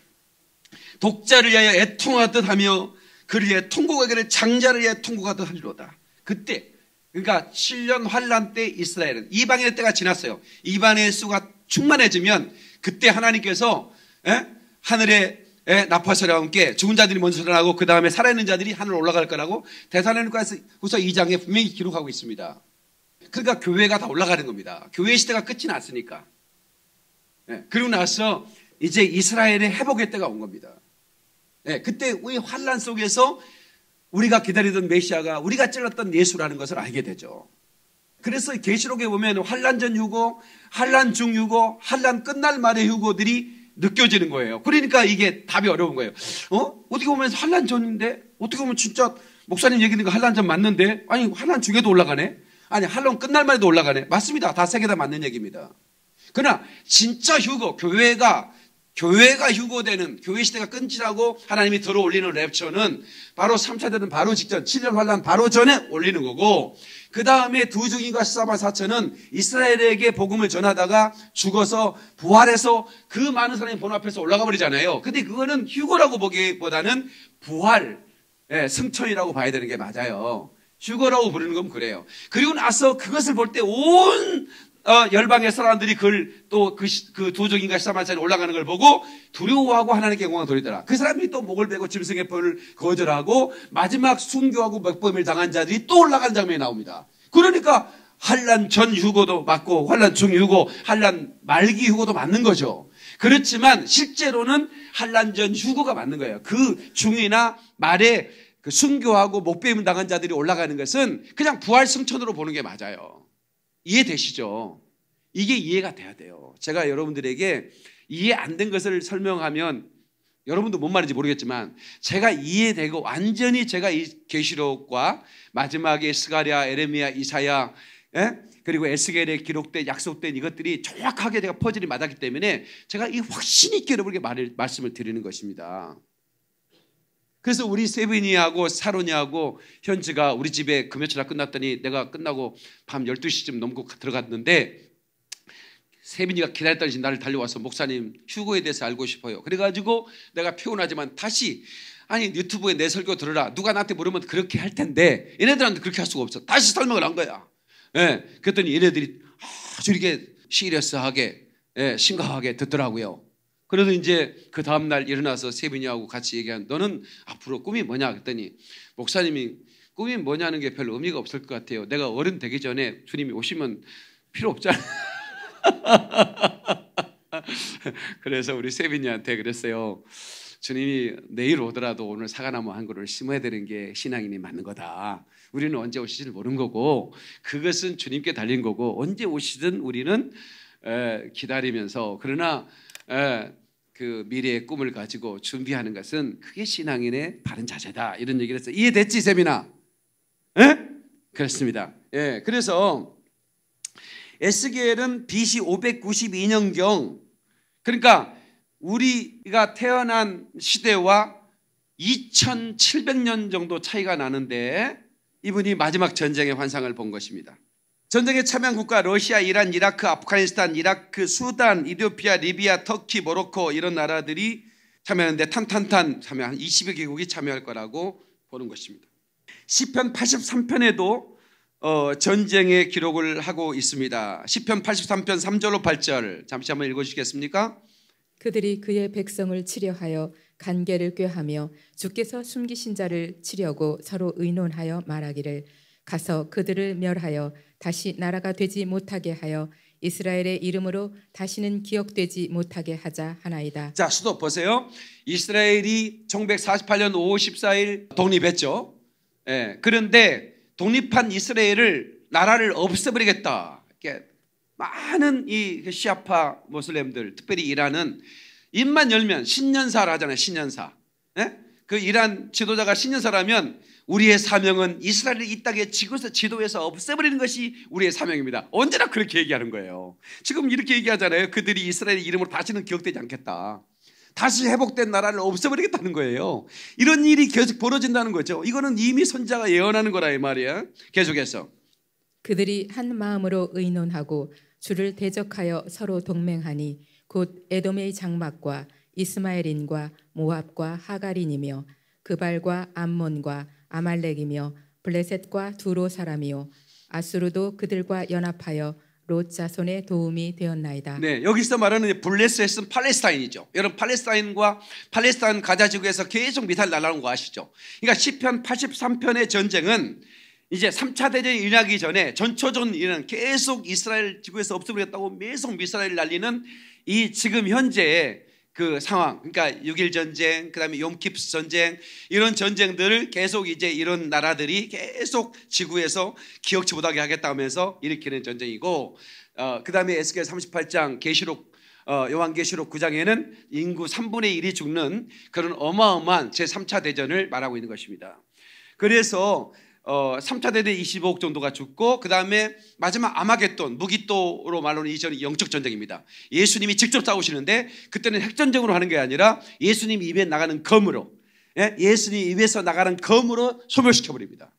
Speaker 1: 독자를 위하여 애통하듯 하며 그를 위해 통곡하기를 장자를 위해 통곡하듯 하리로다. 그때 그러니까 칠 년 환란 때 이스라엘은 이방인의 때가 지났어요. 이방인의 수가 충만해지면 그때 하나님께서 에? 하늘에 에? 나팔소리와 함께 죽은 자들이 먼저 살아나고 그 다음에 살아있는 자들이 하늘로 올라갈 거라고 데살로니가후서 이 장에 분명히 기록하고 있습니다. 그러니까 교회가 다 올라가는 겁니다. 교회 시대가 끝이 났으니까. 예, 그리고 나서 이제 이스라엘의 회복의 때가 온 겁니다. 예, 그때 우리 환란 속에서 우리가 기다리던 메시아가 우리가 찔렀던 예수라는 것을 알게 되죠. 그래서 계시록에 보면 환란 전 휴고, 환란 중 휴고, 환란 끝날 말의 휴고들이 느껴지는 거예요. 그러니까 이게 답이 어려운 거예요. 어? 어떻게 보면 환란 전인데 어떻게 보면 진짜 목사님 얘기니까 환란 전 맞는데 아니 환란 중에도 올라가네. 아니 환란 끝날 말에도 올라가네. 맞습니다. 다 세 개 다 맞는 얘기입니다. 그러나 진짜 휴고, 교회가 교회가 휴고되는 교회 시대가 끊지라고 하나님이 들어 올리는 랩처는 바로 삼 차 대전 바로 직전 칠 년 환란 바로 전에 올리는 거고 그 다음에 두 중인과 십삼 하 사천은 이스라엘에게 복음을 전하다가 죽어서 부활해서 그 많은 사람이 본 앞에서 올라가 버리잖아요. 근데 그거는 휴고라고 보기보다는 부활, 예, 승천이라고 봐야 되는 게 맞아요. 휴거라고 부르는 건 그래요. 그리고 나서 그것을 볼 때 온 어, 열방의 사람들이 그걸 또 그 그 도적인가 십삼 하천에 올라가는 걸 보고 두려워하고 하나님께 영광을 돌리더라. 그 사람이 또 목을 베고 짐승의 뼈를 거절하고 마지막 순교하고 맥범을 당한 자들이 또 올라가는 장면이 나옵니다. 그러니까 환란 전 휴고도 맞고 환란 중 휴고, 환란 말기 휴고도 맞는 거죠. 그렇지만 실제로는 환란 전후고가 맞는 거예요. 그 중이나 말에 그 순교하고 목배임 당한 자들이 올라가는 것은 그냥 부활 승천으로 보는 게 맞아요. 이해되시죠? 이게 이해가 돼야 돼요. 제가 여러분들에게 이해 안 된 것을 설명하면 여러분도 뭔 말인지 모르겠지만 제가 이해되고 완전히 제가 이 계시록과 마지막에 스가랴, 에레미야, 이사야, 예? 그리고 에스겔에 기록된 약속된 이것들이 정확하게 제가 퍼즐이 맞았기 때문에 제가 이 확신 있게 여러분에게 말을, 말씀을 드리는 것입니다. 그래서 우리 세빈이하고 사론이하고 현지가 우리 집에 금요일 날 끝났더니 내가 끝나고 밤 열두 시쯤 넘고 들어갔는데 세빈이가 기다렸더니 나를 달려와서 목사님 휴거에 대해서 알고 싶어요. 그래가지고 내가 피곤하지만 다시 아니 유튜브에 내 설교 들으라. 누가 나한테 물으면 그렇게 할 텐데 얘네들한테 그렇게 할 수가 없어. 다시 설명을 한 거야. 예, 그랬더니 얘네들이 아주 이렇게 시리어스하게 예, 심각하게 듣더라고요. 그래서 이제 그 다음날 일어나서 세빈이하고 같이 얘기한 너는 앞으로 꿈이 뭐냐 그랬더니 목사님이 꿈이 뭐냐는 게 별로 의미가 없을 것 같아요. 내가 어른 되기 전에 주님이 오시면 필요 없잖아. 그래서 우리 세빈이한테 그랬어요. 주님이 내일 오더라도 오늘 사과나무 한 그루를 심어야 되는 게 신앙인이 맞는 거다. 우리는 언제 오실지 모르는 거고 그것은 주님께 달린 거고 언제 오시든 우리는 기다리면서 그러나 그 미래의 꿈을 가지고 준비하는 것은 그게 신앙인의 바른 자세다. 이런 얘기를 했어요. 이해됐지 세빈아? 예? 그렇습니다. 예, 그래서 에스겔은 비씨 오백구십이 년경 그러니까 우리가 태어난 시대와 이천칠백 년 정도 차이가 나는데 이분이 마지막 전쟁의 환상을 본 것입니다. 전쟁에 참여한 국가 러시아, 이란, 이라크, 아프가니스탄, 이라크, 수단, 이디오피아, 리비아, 터키, 모로코 이런 나라들이 참여하는데 탄탄탄 참여 한 이십여 개국이 참여할 거라고 보는 것입니다. 시편 팔십삼 편에도 어, 전쟁의 기록을 하고 있습니다. 시편 팔십삼 편 삼 절로 팔 절 잠시 한번 읽어주시겠습니까?
Speaker 2: 그들이 그의 백성을 치려하여 간계를 꾀하며 주께서 숨기신 자를 치려고 서로 의논하여 말하기를 가서 그들을 멸하여 다시 나라가 되지 못하게 하여 이스라엘의 이름으로 다시는 기억되지 못하게 하자 하나이다.
Speaker 1: 자, 수도 보세요. 이스라엘이 천구백사십팔 년 오월 십사일 독립했죠. 예, 그런데 독립한 이스라엘을 나라를 없애버리겠다. 이렇게 많은 이 시아파 모슬렘들, 특별히 이란은 입만 열면 신년사를 하잖아요. 신년사. 예? 그 이란 지도자가 신년사라면 우리의 사명은 이스라엘을 이 땅에 지구에서 지도에서 없애버리는 것이 우리의 사명입니다. 언제나 그렇게 얘기하는 거예요. 지금 이렇게 얘기하잖아요. 그들이 이스라엘 이름으로 다시는 기억되지 않겠다. 다시 회복된 나라를 없애버리겠다는 거예요. 이런 일이 계속 벌어진다는 거죠. 이거는 이미 선지자가 예언하는 거라 이 말이야. 계속해서
Speaker 2: 그들이 한 마음으로 의논하고 주를 대적하여 서로 동맹하니 곧 에돔의 장막과 이스마엘인과 모압과 하갈인이며 그발과 암몬과 아말렉이며 블레셋과 두로 사람이요 아수르도 그들과 연합하여 롯 자손의 도움이 되었나이다.
Speaker 1: 네, 여기서 말하는 블레셋은 팔레스타인이죠. 여러분 팔레스타인과 팔레스타인 가자 지구에서 계속 미사일 날아오는 거 아시죠? 그러니까 시편 팔십삼 편의 전쟁은 이제 삼 차 대전이 일어나기 전에 전초전 이런 계속 이스라엘 지구에서 없애버렸다고 계속 미사일 날리는 이 지금 현재의 그 상황, 그러니까 육 일 전쟁, 그 다음에 욤키프 전쟁 이런 전쟁들을 계속 이제 이런 나라들이 계속 지구에서 기억치 못하게 하겠다 하면서 일으키는 전쟁이고 어, 그 다음에 에스겔 삼십팔 장 계시록 어, 요한계시록 구 장에는 인구 삼분의 일이 죽는 그런 어마어마한 제삼 차 대전을 말하고 있는 것입니다. 그래서 어, 삼 차 대전 이십오억 정도가 죽고 그 다음에 마지막 아마겟돈 무기또로 말로는 이전이 영적 전쟁입니다. 예수님이 직접 싸우시는데 그때는 핵전쟁으로 하는 게 아니라 예수님 입에 나가는 검으로 예? 예수님 입에서 나가는 검으로 소멸시켜버립니다.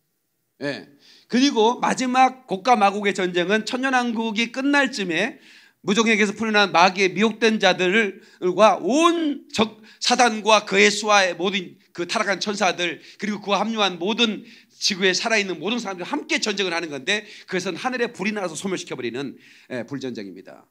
Speaker 1: 예. 그리고 마지막 곡과 마곡의 전쟁은 천년왕국이 끝날 쯤에 무종에게서 풀려난 마귀의 미혹된 자들과 온 적 사단과 그의 수하의 모든 그 타락한 천사들 그리고 그와 합류한 모든 지구에 살아있는 모든 사람들이 함께 전쟁을 하는 건데 그것은 하늘에 불이 나서 소멸시켜버리는 불전쟁입니다.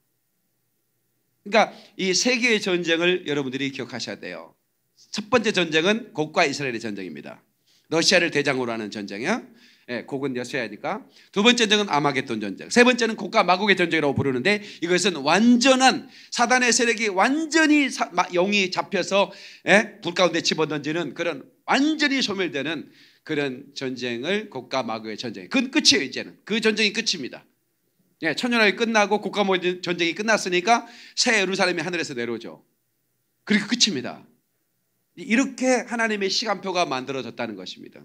Speaker 1: 그러니까 이 세 개의 전쟁을 여러분들이 기억하셔야 돼요. 첫 번째 전쟁은 곡과 이스라엘의 전쟁입니다. 러시아를 대장으로 하는 전쟁이야. 예, 곡은 여셔야 하니까. 두 번째 전쟁은 아마겟돈 전쟁. 세 번째는 곡과 마곡의 전쟁이라고 부르는데 이것은 완전한 사단의 세력이 완전히 사, 마, 영이 잡혀서 예, 불 가운데 집어던지는 그런 완전히 소멸되는 그런 전쟁을 곡과 마곡의 전쟁. 그건 끝이에요. 이제는 그 전쟁이 끝입니다. 예, 천년왕이 끝나고 곡과 마곡의 전쟁이 끝났으니까 새 예루살렘이 하늘에서 내려오죠. 그리고 끝입니다. 이렇게 하나님의 시간표가 만들어졌다는 것입니다.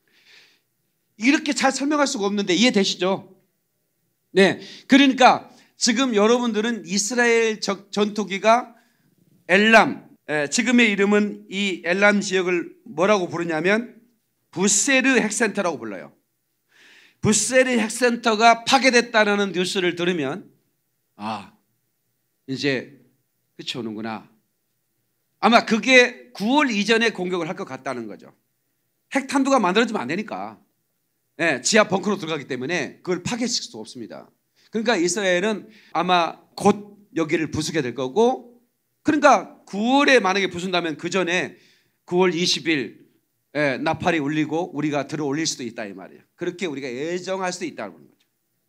Speaker 1: 이렇게 잘 설명할 수가 없는데 이해되시죠? 네, 그러니까 지금 여러분들은 이스라엘 전투기가 엘람, 지금의 이름은 이 엘람 지역을 뭐라고 부르냐면 부세르 핵센터라고 불러요. 부세르 핵센터가 파괴됐다는 뉴스를 들으면 아, 이제 끝이 오는구나. 아마 그게 구월 이전에 공격을 할 것 같다는 거죠. 핵탄두가 만들어지면 안 되니까. 네, 지하 벙커로 들어가기 때문에 그걸 파괴시킬 수 없습니다. 그러니까 이스라엘은 아마 곧 여기를 부수게 될 거고, 그러니까 구월에 만약에 부순다면 그 전에 구월 이십일 예, 나팔이 울리고 우리가 들어 올릴 수도 있다 이 말이에요. 그렇게 우리가 예정할 수도 있다는 거죠.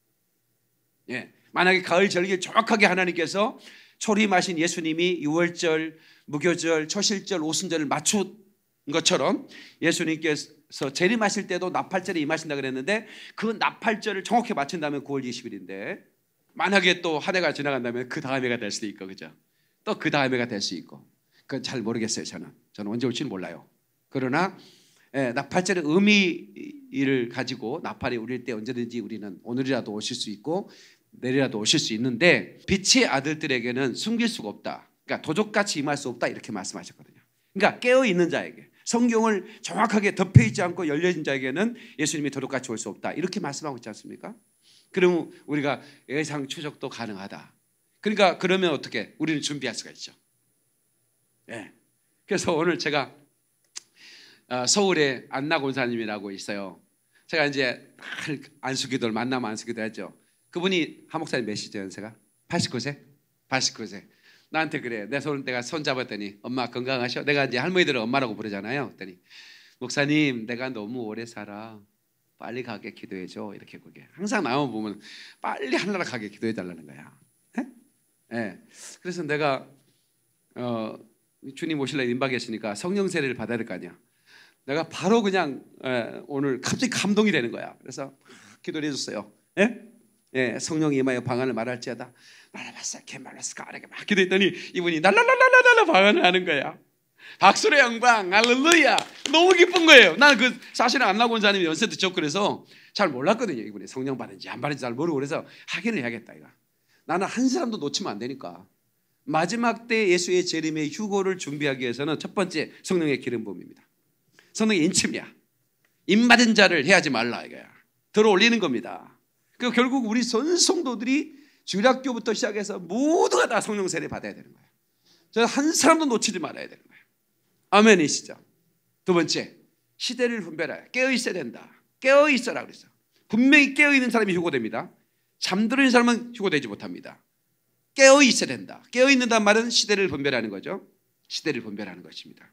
Speaker 1: 예, 만약에 가을 절기를 정확하게 하나님께서 초림하신 예수님이 유월절, 무교절, 초실절, 오순절을 맞춘 것처럼 예수님께서 재림하실 때도 나팔절에 임하신다 그랬는데 그 나팔절을 정확히 맞춘다면 구월 이십일인데 만약에 또 한 해가 지나간다면 그 다음 해가 될 수도 있고, 그죠? 또 그 다음 해가 될 수 있고, 그건 잘 모르겠어요. 저는 저는 언제 올지는 몰라요. 그러나 예, 나팔절의 의미를 가지고 나팔이 울릴 때 언제든지 우리는 오늘이라도 오실 수 있고 내일이라도 오실 수 있는데 빛의 아들들에게는 숨길 수가 없다. 그러니까 도적같이 임할 수 없다 이렇게 말씀하셨거든요. 그러니까 깨어있는 자에게, 성경을 정확하게 덮여있지 않고 열려진 자에게는 예수님이 도둑같이 올 수 없다 이렇게 말씀하고 있지 않습니까? 그러면 우리가 예상 추적도 가능하다. 그러니까 그러면 어떻게 우리는 준비할 수가 있죠. 예. 그래서 오늘 제가 서울에 안나 권사님이라고 있어요. 제가 이제 안수기도를 만나면 안수기도 했죠. 그분이 한 목사님 몇이죠 연세가? 팔십구 세? 팔십구 세. 나한테 그래. 내 손 내가 손 잡았더니 엄마 건강하셔? 내가 이제 할머니들은 엄마라고 부르잖아요. 그랬더니 목사님 내가 너무 오래 살아. 빨리 가게 기도해 줘. 이렇게 그게 항상 나만 보면 빨리 하늘나라 가게 기도해 달라는 거야. 예? 네. 그래서 내가 어, 주님 오실래 임박했으니까 성령 세례를 받아야 될 거 아니야. 내가 바로 그냥 에, 오늘 갑자기 감동이 되는 거야. 그래서 기도를 해줬어요. 예? 예, 성령이 임하여 방언을 말할지어다. 말라바사 개말라스가 아래게 막 기도했더니 이분이 날랄랄랄랄라 방언을 하는 거야. 박수의 영광, 할렐루야. 너무 기쁜 거예요. 나는 그 사실은 안나 권사님이 연세도 적고 그래서 잘 몰랐거든요. 이분이 성령 받은지 안 받은지 잘 모르고 그래서 확인을 해야겠다 이거. 나는 한 사람도 놓치면 안 되니까. 마지막 때 예수의 재림의 휴고를 준비하기 위해서는 첫 번째 성령의 기름 부음입니다. 성령의 인침이야. 임받은 자를 해하지 말라 이거야. 들어 올리는 겁니다. 그 결국 우리 전 성도들이 주일학교부터 시작해서 모두가 다 성령 세례 받아야 되는 거예요. 저 한 사람도 놓치지 말아야 되는 거예요. 아멘이시죠? 두 번째, 시대를 분별하여 깨어 있어야 된다. 깨어 있어라 그랬어. 분명히 깨어 있는 사람이 휴고됩니다. 잠들어 있는 사람은 휴고되지 못합니다. 깨어 있어야 된다. 깨어 있는단 말은 시대를 분별하는 거죠. 시대를 분별하는 것입니다.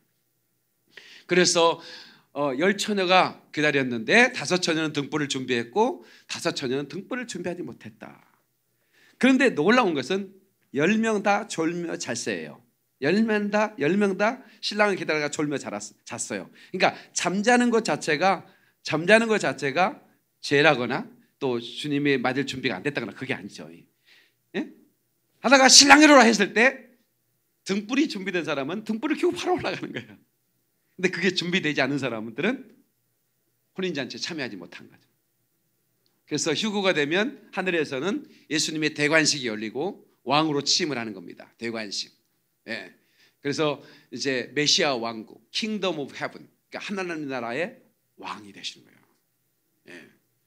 Speaker 1: 그래서 어, 열 처녀가 기다렸는데 다섯 처녀는 등불을 준비했고 다섯 처녀는 등불을 준비하지 못했다. 그런데 놀라운 것은 열 명 다 졸며 잤어요. 열 명 다, 열 명 다 신랑을 기다려가 졸며 잤어요. 그러니까 잠자는 것 자체가 잠자는 것 자체가 죄라거나 또 주님이 맞을 준비가 안 됐다거나 그게 아니죠. 예? 하다가 신랑이 오라 했을 때 등불이 준비된 사람은 등불을 켜고 바로 올라가는 거예요. 근데 그게 준비되지 않은 사람들은 혼인잔치에 참여하지 못한 거죠. 그래서 휴거가 되면 하늘에서는 예수님의 대관식이 열리고 왕으로 취임을 하는 겁니다. 대관식. 예. 그래서 이제 메시아 왕국, Kingdom of Heaven, 그러니까 하나님 나라의 왕이 되시는 거예요. 예.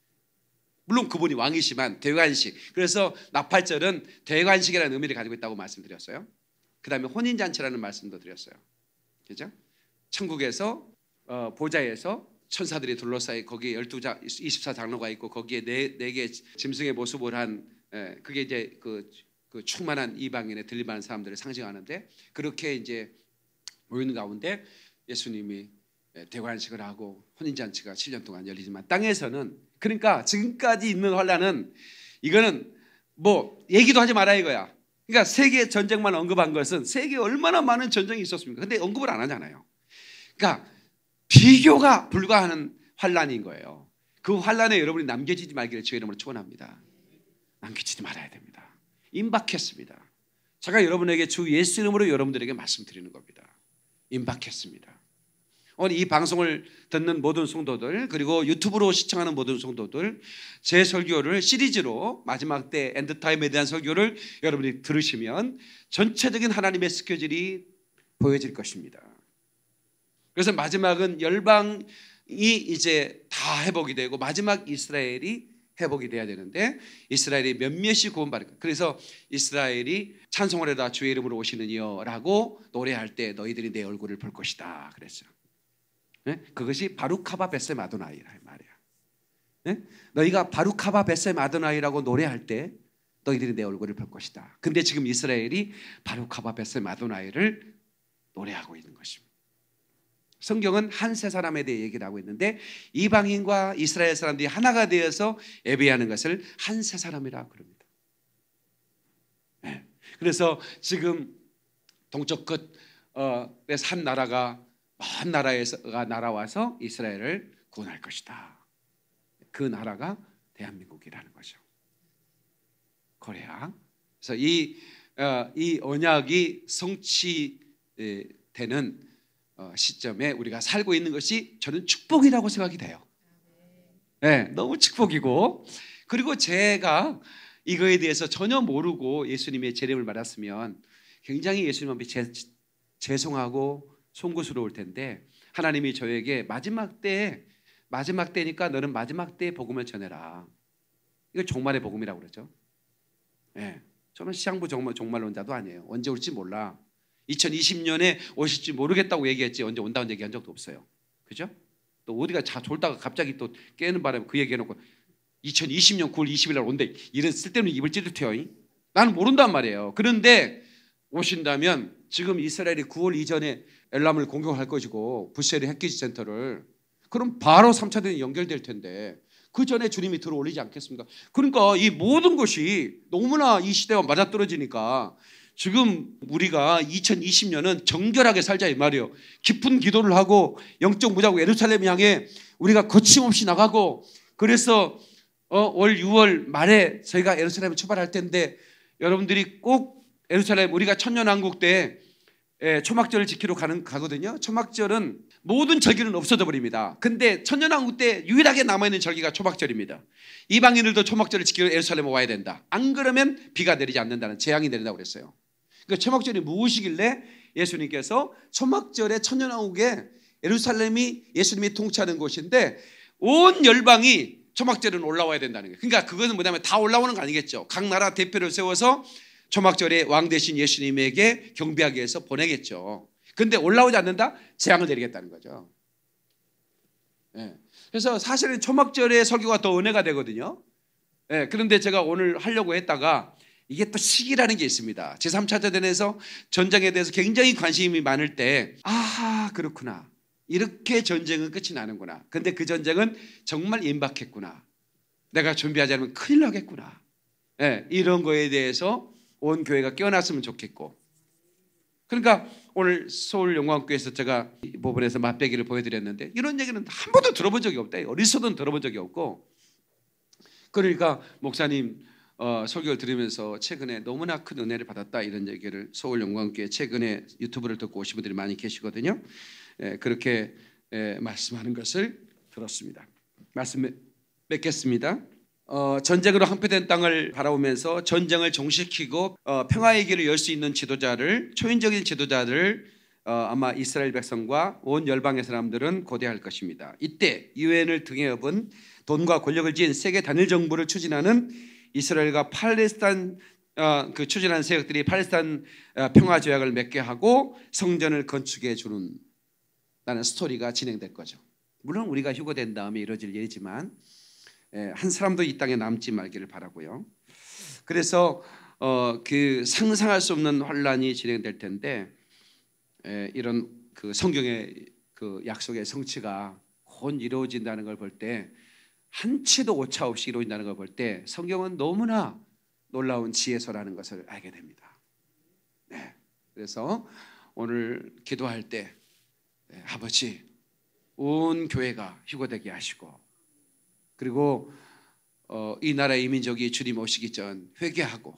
Speaker 1: 물론 그분이 왕이시만 대관식. 그래서 나팔절은 대관식이라는 의미를 가지고 있다고 말씀드렸어요. 그 다음에 혼인잔치라는 말씀도 드렸어요. 그렇죠? 천국에서 어, 보좌에서 천사들이 둘러싸이 거기에 열두 자, 이십사 장로가 있고 거기에 네, 네 개의 짐승의 모습을 한 예, 그게 이제 그, 그 충만한 이방인의 들림하는 사람들을 상징하는데 그렇게 이제 모이는 가운데 예수님이 대관식을 하고 혼인잔치가 칠 년 동안 열리지만 땅에서는, 그러니까 지금까지 있는 환란은 이거는 뭐 얘기도 하지 마라 이거야. 그러니까 세계 전쟁만 언급한 것은 세계에 얼마나 많은 전쟁이 있었습니까? 근데 언급을 안 하잖아요. 그러니까 비교가 불가하는 환란인 거예요. 그 환란에 여러분이 남겨지지 말기를 주의 이름으로 축원합니다. 남겨지지 말아야 됩니다. 임박했습니다. 제가 여러분에게 주 예수 이름으로 여러분들에게 말씀드리는 겁니다. 임박했습니다. 오늘 이 방송을 듣는 모든 성도들, 그리고 유튜브로 시청하는 모든 성도들, 제 설교를 시리즈로 마지막 때 엔드타임에 대한 설교를 여러분이 들으시면 전체적인 하나님의 스케줄이 보여질 것입니다. 그래서 마지막은 열방이 이제 다 회복이 되고 마지막 이스라엘이 회복이 돼야 되는데 이스라엘이 몇몇이 구원받을 거예요. 그래서 이스라엘이 찬송을 해다 주의 이름으로 오시는 이여 라고 노래할 때 너희들이 내 얼굴을 볼 것이다 그랬어요. 네? 그것이 바루카바 벳셈 아도나이라 말이야. 네? 너희가 바루카바 벳셈 아도나이라고 노래할 때 너희들이 내 얼굴을 볼 것이다. 근데 지금 이스라엘이 바루카바 벳셈 아도나이를 노래하고 있는 것입니다. 성경은 한 세 사람에 대해 얘기를 하고 있는데 이방인과 이스라엘 사람들이 하나가 되어서 예배하는 것을 한 세 사람이라 그럽니다. 네. 그래서 지금 동쪽 끝에서 한 나라가 먼 나라에서가 날아와서 이스라엘을 구원할 것이다. 그 나라가 대한민국이라는 거죠. 코리아. 그래서 이, 어, 이 언약이 성취되는 시점에 우리가 살고 있는 것이 저는 축복이라고 생각이 돼요. 네, 너무 축복이고, 그리고 제가 이거에 대해서 전혀 모르고 예수님의 재림을 받았으면 굉장히 예수님 앞에 죄송하고 송구스러울 텐데 하나님이 저에게 마지막 때에 마지막 때니까 너는 마지막 때에 복음을 전해라. 이거 종말의 복음이라고 그러죠. 네, 저는 시향부 종말, 종말론자도 아니에요. 언제 올지 몰라. 이천이십 년에 오실지 모르겠다고 얘기했지 언제 온다는 얘기한 적도 없어요. 그죠? 또 어디가 자 졸다가 갑자기 또 깨는 바람에 그 얘기해놓고 이천이십 년 구월 이십일 날 온대. 이런 쓸데없는 입을 찌릿해요. 나는 모른단 말이에요. 그런데 오신다면 지금 이스라엘이 구월 이전에 엘람을 공격할 것이고 부세리 핵기지 센터를, 그럼 바로 삼 차 대전이 연결될 텐데 그 전에 주님이 들어올리지 않겠습니까? 그러니까 이 모든 것이 너무나 이 시대와 맞아떨어지니까 지금 우리가 이천이십 년은 정결하게 살자 이 말이에요. 깊은 기도를 하고 영적 무자고 예루살렘 향해 우리가 거침없이 나가고, 그래서 어, 올 유월 말에 저희가 예루살렘에 출발할 텐데 여러분들이 꼭 예루살렘, 우리가 천년왕국 때 초막절을 지키러 가는 가거든요. 초막절은 모든 절기는 없어져 버립니다. 근데 천년왕국 때 유일하게 남아있는 절기가 초막절입니다. 이방인들도 초막절을 지키러 예루살렘에 와야 된다. 안 그러면 비가 내리지 않는다는 재앙이 내린다고 그랬어요. 그러니까 초막절이 무엇이길래 예수님께서 초막절에 천년왕국에 예루살렘이 예수님이 통치하는 곳인데 온 열방이 초막절은 올라와야 된다는 거예요. 그러니까 그것은 뭐냐면 다 올라오는 거 아니겠죠. 각 나라 대표를 세워서 초막절에 왕 대신 예수님에게 경배하기 위해서 보내겠죠. 그런데 올라오지 않는다? 재앙을 내리겠다는 거죠. 네. 그래서 사실은 초막절의 설교가 더 은혜가 되거든요. 네. 그런데 제가 오늘 하려고 했다가 이게 또 시기라는 게 있습니다. 제삼 차 대전에서 전쟁에 대해서 굉장히 관심이 많을 때 아 그렇구나. 이렇게 전쟁은 끝이 나는구나. 그런데 그 전쟁은 정말 임박했구나. 내가 준비하지 않으면 큰일 나겠구나. 네. 이런 거에 대해서 온 교회가 깨어났으면 좋겠고, 그러니까 오늘 서울 영광교회에서 제가 이 부분에서 맛배기를 보여드렸는데 이런 얘기는 한 번도 들어본 적이 없다. 어디서든 들어본 적이 없고, 그러니까 목사님 어, 설교를 들으면서 최근에 너무나 큰 은혜를 받았다 이런 얘기를 서울 영광교회 최근에 유튜브를 듣고 오신 분들이 많이 계시거든요. 예, 그렇게 예, 말씀하는 것을 들었습니다. 말씀 맺겠습니다. 어, 전쟁으로 황폐된 땅을 바라보면서 전쟁을 종식시키고 어, 평화의 길을 열 수 있는 지도자를, 초인적인 지도자를 어, 아마 이스라엘 백성과 온 열방의 사람들은 고대할 것입니다. 이때 유엔을 등에 업은 돈과 권력을 지닌 세계 단일 정부를 추진하는 이스라엘과 팔레스타인 어, 그 추진하는 세력들이 팔레스타인 어, 평화 조약을 맺게 하고 성전을 건축해 주는 라는 스토리가 진행될 거죠. 물론 우리가 휴거된 다음에 이루어질 일이지만 한 사람도 이 땅에 남지 말기를 바라고요. 그래서 어, 그 상상할 수 없는 환란이 진행될 텐데 에, 이런 그 성경의 그 그 약속의 성취가 곧 이루어진다는 걸 볼 때, 한 치도 오차 없이 이루어진다는 걸 볼 때 성경은 너무나 놀라운 지혜서라는 것을 알게 됩니다. 네. 그래서 오늘 기도할 때 네, 아버지 온 교회가 휴거되게 하시고, 그리고 어, 이 나라의 이민족이 주님 오시기 전 회개하고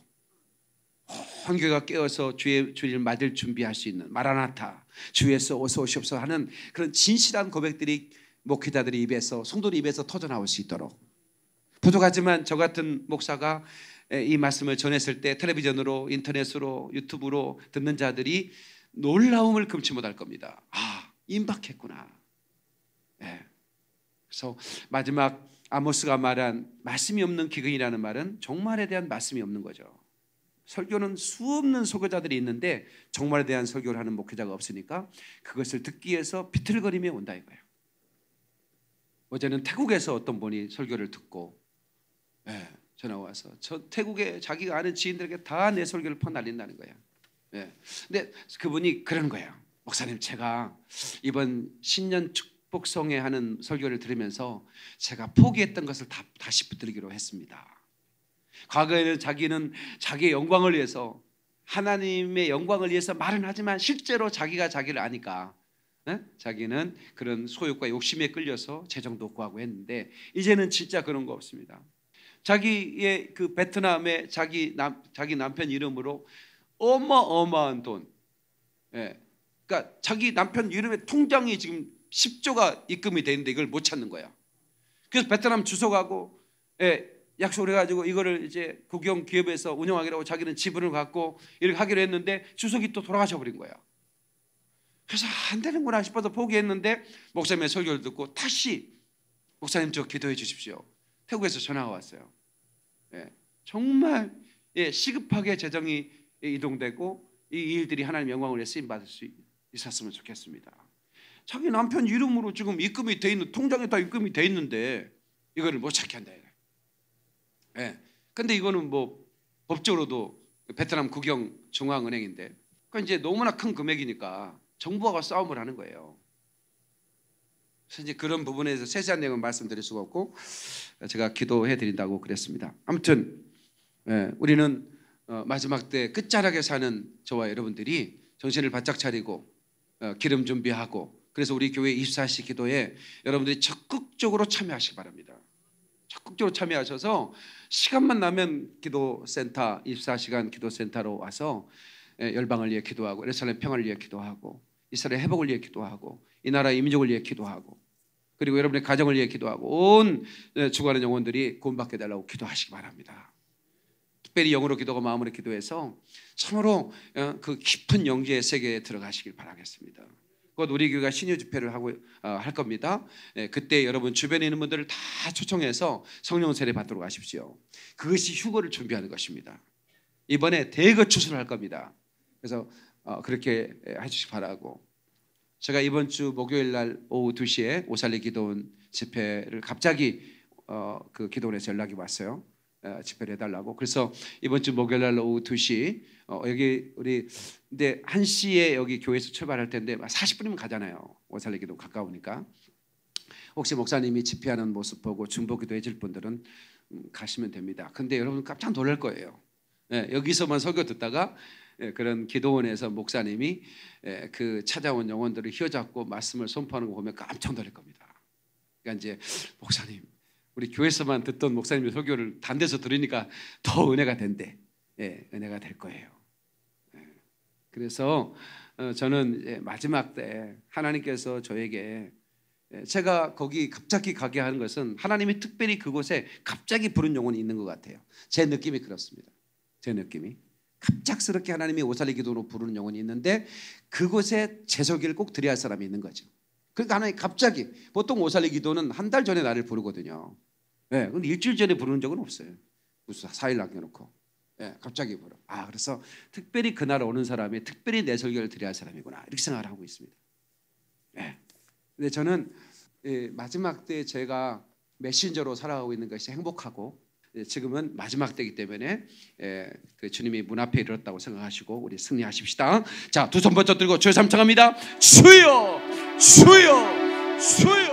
Speaker 1: 온 교회가 깨어서 주의 주님을 맞을 준비할 수 있는 마라나타 주에서 어서 오시옵소서 하는 그런 진실한 고백들이 목회자들의 입에서, 성도들 입에서 터져 나올 수 있도록. 부족하지만 저 같은 목사가 이 말씀을 전했을 때 텔레비전으로, 인터넷으로, 유튜브로 듣는 자들이 놀라움을 금치 못할 겁니다. 아, 임박했구나. 네. 그래서 마지막 아모스가 말한 말씀이 없는 기근이라는 말은 종말에 대한 말씀이 없는 거죠. 설교는 수없는 설교자들이 있는데 종말에 대한 설교를 하는 목회자가 없으니까 그것을 듣기 위해서 비틀거리며 온다 이거예요. 어제는 태국에서 어떤 분이 설교를 듣고 네, 전화 와서 저 태국에 자기가 아는 지인들에게 다 내 설교를 퍼날린다는 거예요. 네. 근데 그분이 그런 거예요. 목사님, 제가 이번 신년 축복성회 하는 설교를 들으면서 제가 포기했던 것을 다, 다시 붙들기로 했습니다. 과거에는 자기는 자기의 영광을 위해서, 하나님의 영광을 위해서 말은 하지만 실제로 자기가 자기를 아니까 네? 자기는 그런 소욕과 욕심에 끌려서 재정도 구하고 했는데 이제는 진짜 그런 거 없습니다. 자기의 그 베트남의 자기, 남, 자기 남편 이름으로 어마어마한 돈, 예. 그러니까 자기 남편 이름에 통장이 지금 십조가 입금이 되는데 이걸 못 찾는 거야. 그래서 베트남 주소가고 예, 약속을 해가지고 이거를 이제 국영 기업에서 운영하기로 하고 자기는 지분을 갖고 이렇게 하기로 했는데 주석이 또 돌아가셔 버린 거야. 그래서 안 되는구나 싶어서 포기했는데 목사님의 설교를 듣고 다시 목사님 저 기도해 주십시오. 태국에서 전화가 왔어요. 예, 정말 예, 시급하게 재정이 이동되고 이 일들이 하나님의 영광을 위해 쓰임 받을 수 있었으면 좋겠습니다. 자기 남편 이름으로 지금 입금이 돼 있는, 통장에 다 입금이 돼 있는데 이거를 못 찾게 한다. 예. 근데 이거는 뭐 법적으로도 베트남 국영 중앙은행인데, 그러니까 이제 너무나 큰 금액이니까 정부와 싸움을 하는 거예요. 그래서 이제 그런 부분에서 세세한 내용은 말씀드릴 수가 없고 제가 기도해 드린다고 그랬습니다. 아무튼 예, 우리는 어, 마지막 때 끝자락에 사는 저와 여러분들이 정신을 바짝 차리고 어, 기름 준비하고, 그래서 우리 교회 이십사 시 기도에 여러분들이 적극적으로 참여하시기 바랍니다. 적극적으로 참여하셔서 시간만 나면 기도센터, 이십사 시간 기도센터로 와서 열방을 위해 기도하고, 예루살렘 평화를 위해 기도하고, 이스라엘 회복을 위해 기도하고, 이 나라 이민족을 위해 기도하고, 그리고 여러분의 가정을 위해 기도하고, 온 죽어가는 영혼들이 구원받게 해달라고 기도하시기 바랍니다. 특별히 영으로 기도하고 마음으로 기도해서 참으로 그 깊은 영지의 세계에 들어가시길 바라겠습니다. 곧 우리 교회가 신유 집회를 하고 어, 할 겁니다. 예, 그때 여러분 주변에 있는 분들을 다 초청해서 성령 세례 받도록 하십시오. 그것이 휴거를 준비하는 것입니다. 이번에 대거 추수를 할 겁니다. 그래서 어, 그렇게 해주시기 바라고, 제가 이번 주 목요일 날 오후 두 시에 오살리 기도원 집회를 갑자기 어, 그 기도원에서 연락이 왔어요. 어, 집회를 해달라고. 그래서 이번 주 목요일 날 오후 두 시 어, 여기 우리 근데 한 시에 여기 교회에서 출발할 텐데 사십 분이면 가잖아요. 오살리 기도 가까우니까. 혹시 목사님이 집회하는 모습 보고 중보기도 해줄 분들은 음, 가시면 됩니다. 근데 여러분 깜짝 놀랄 거예요. 예, 여기서만 설교 듣다가 예, 그런 기도원에서 목사님이 예, 그 찾아온 영혼들을 휘어잡고 말씀을 선포하는 거 보면 깜짝 놀랄 겁니다. 그러니까 이제 목사님, 우리 교회에서만 듣던 목사님의 설교를 다른 데서 들으니까 더 은혜가 된대. 예, 은혜가 될 거예요. 예, 그래서 어, 저는 이제 마지막 때 하나님께서 저에게, 예, 제가 거기 갑자기 가게 하는 것은 하나님이 특별히 그곳에 갑자기 부른 영혼이 있는 것 같아요. 제 느낌이 그렇습니다. 제 느낌이 갑작스럽게 하나님이 오살리 기도로 부르는 영혼이 있는데 그곳에 제소기를 꼭 드려야 할 사람이 있는 거죠. 그러니까 하나님 갑자기, 보통 오살리 기도는 한 달 전에 나를 부르거든요. 예, 근데 일주일 전에 부르는 적은 없어요. 무슨 사 일 남겨놓고 예, 갑자기 부르. 아, 그래서 특별히 그날 오는 사람이 특별히 내 설교를 드려야 할 사람이구나 이렇게 생각을 하고 있습니다. 예. 근데 저는 예, 마지막 때 제가 메신저로 살아가고 있는 것이 행복하고, 예, 지금은 마지막 때이기 때문에 예, 그 주님이 문 앞에 이르렀다고 생각하시고 우리 승리하십시다. 자, 두 손 번쩍 들고 주여 삼창합니다. 주여 주여 주여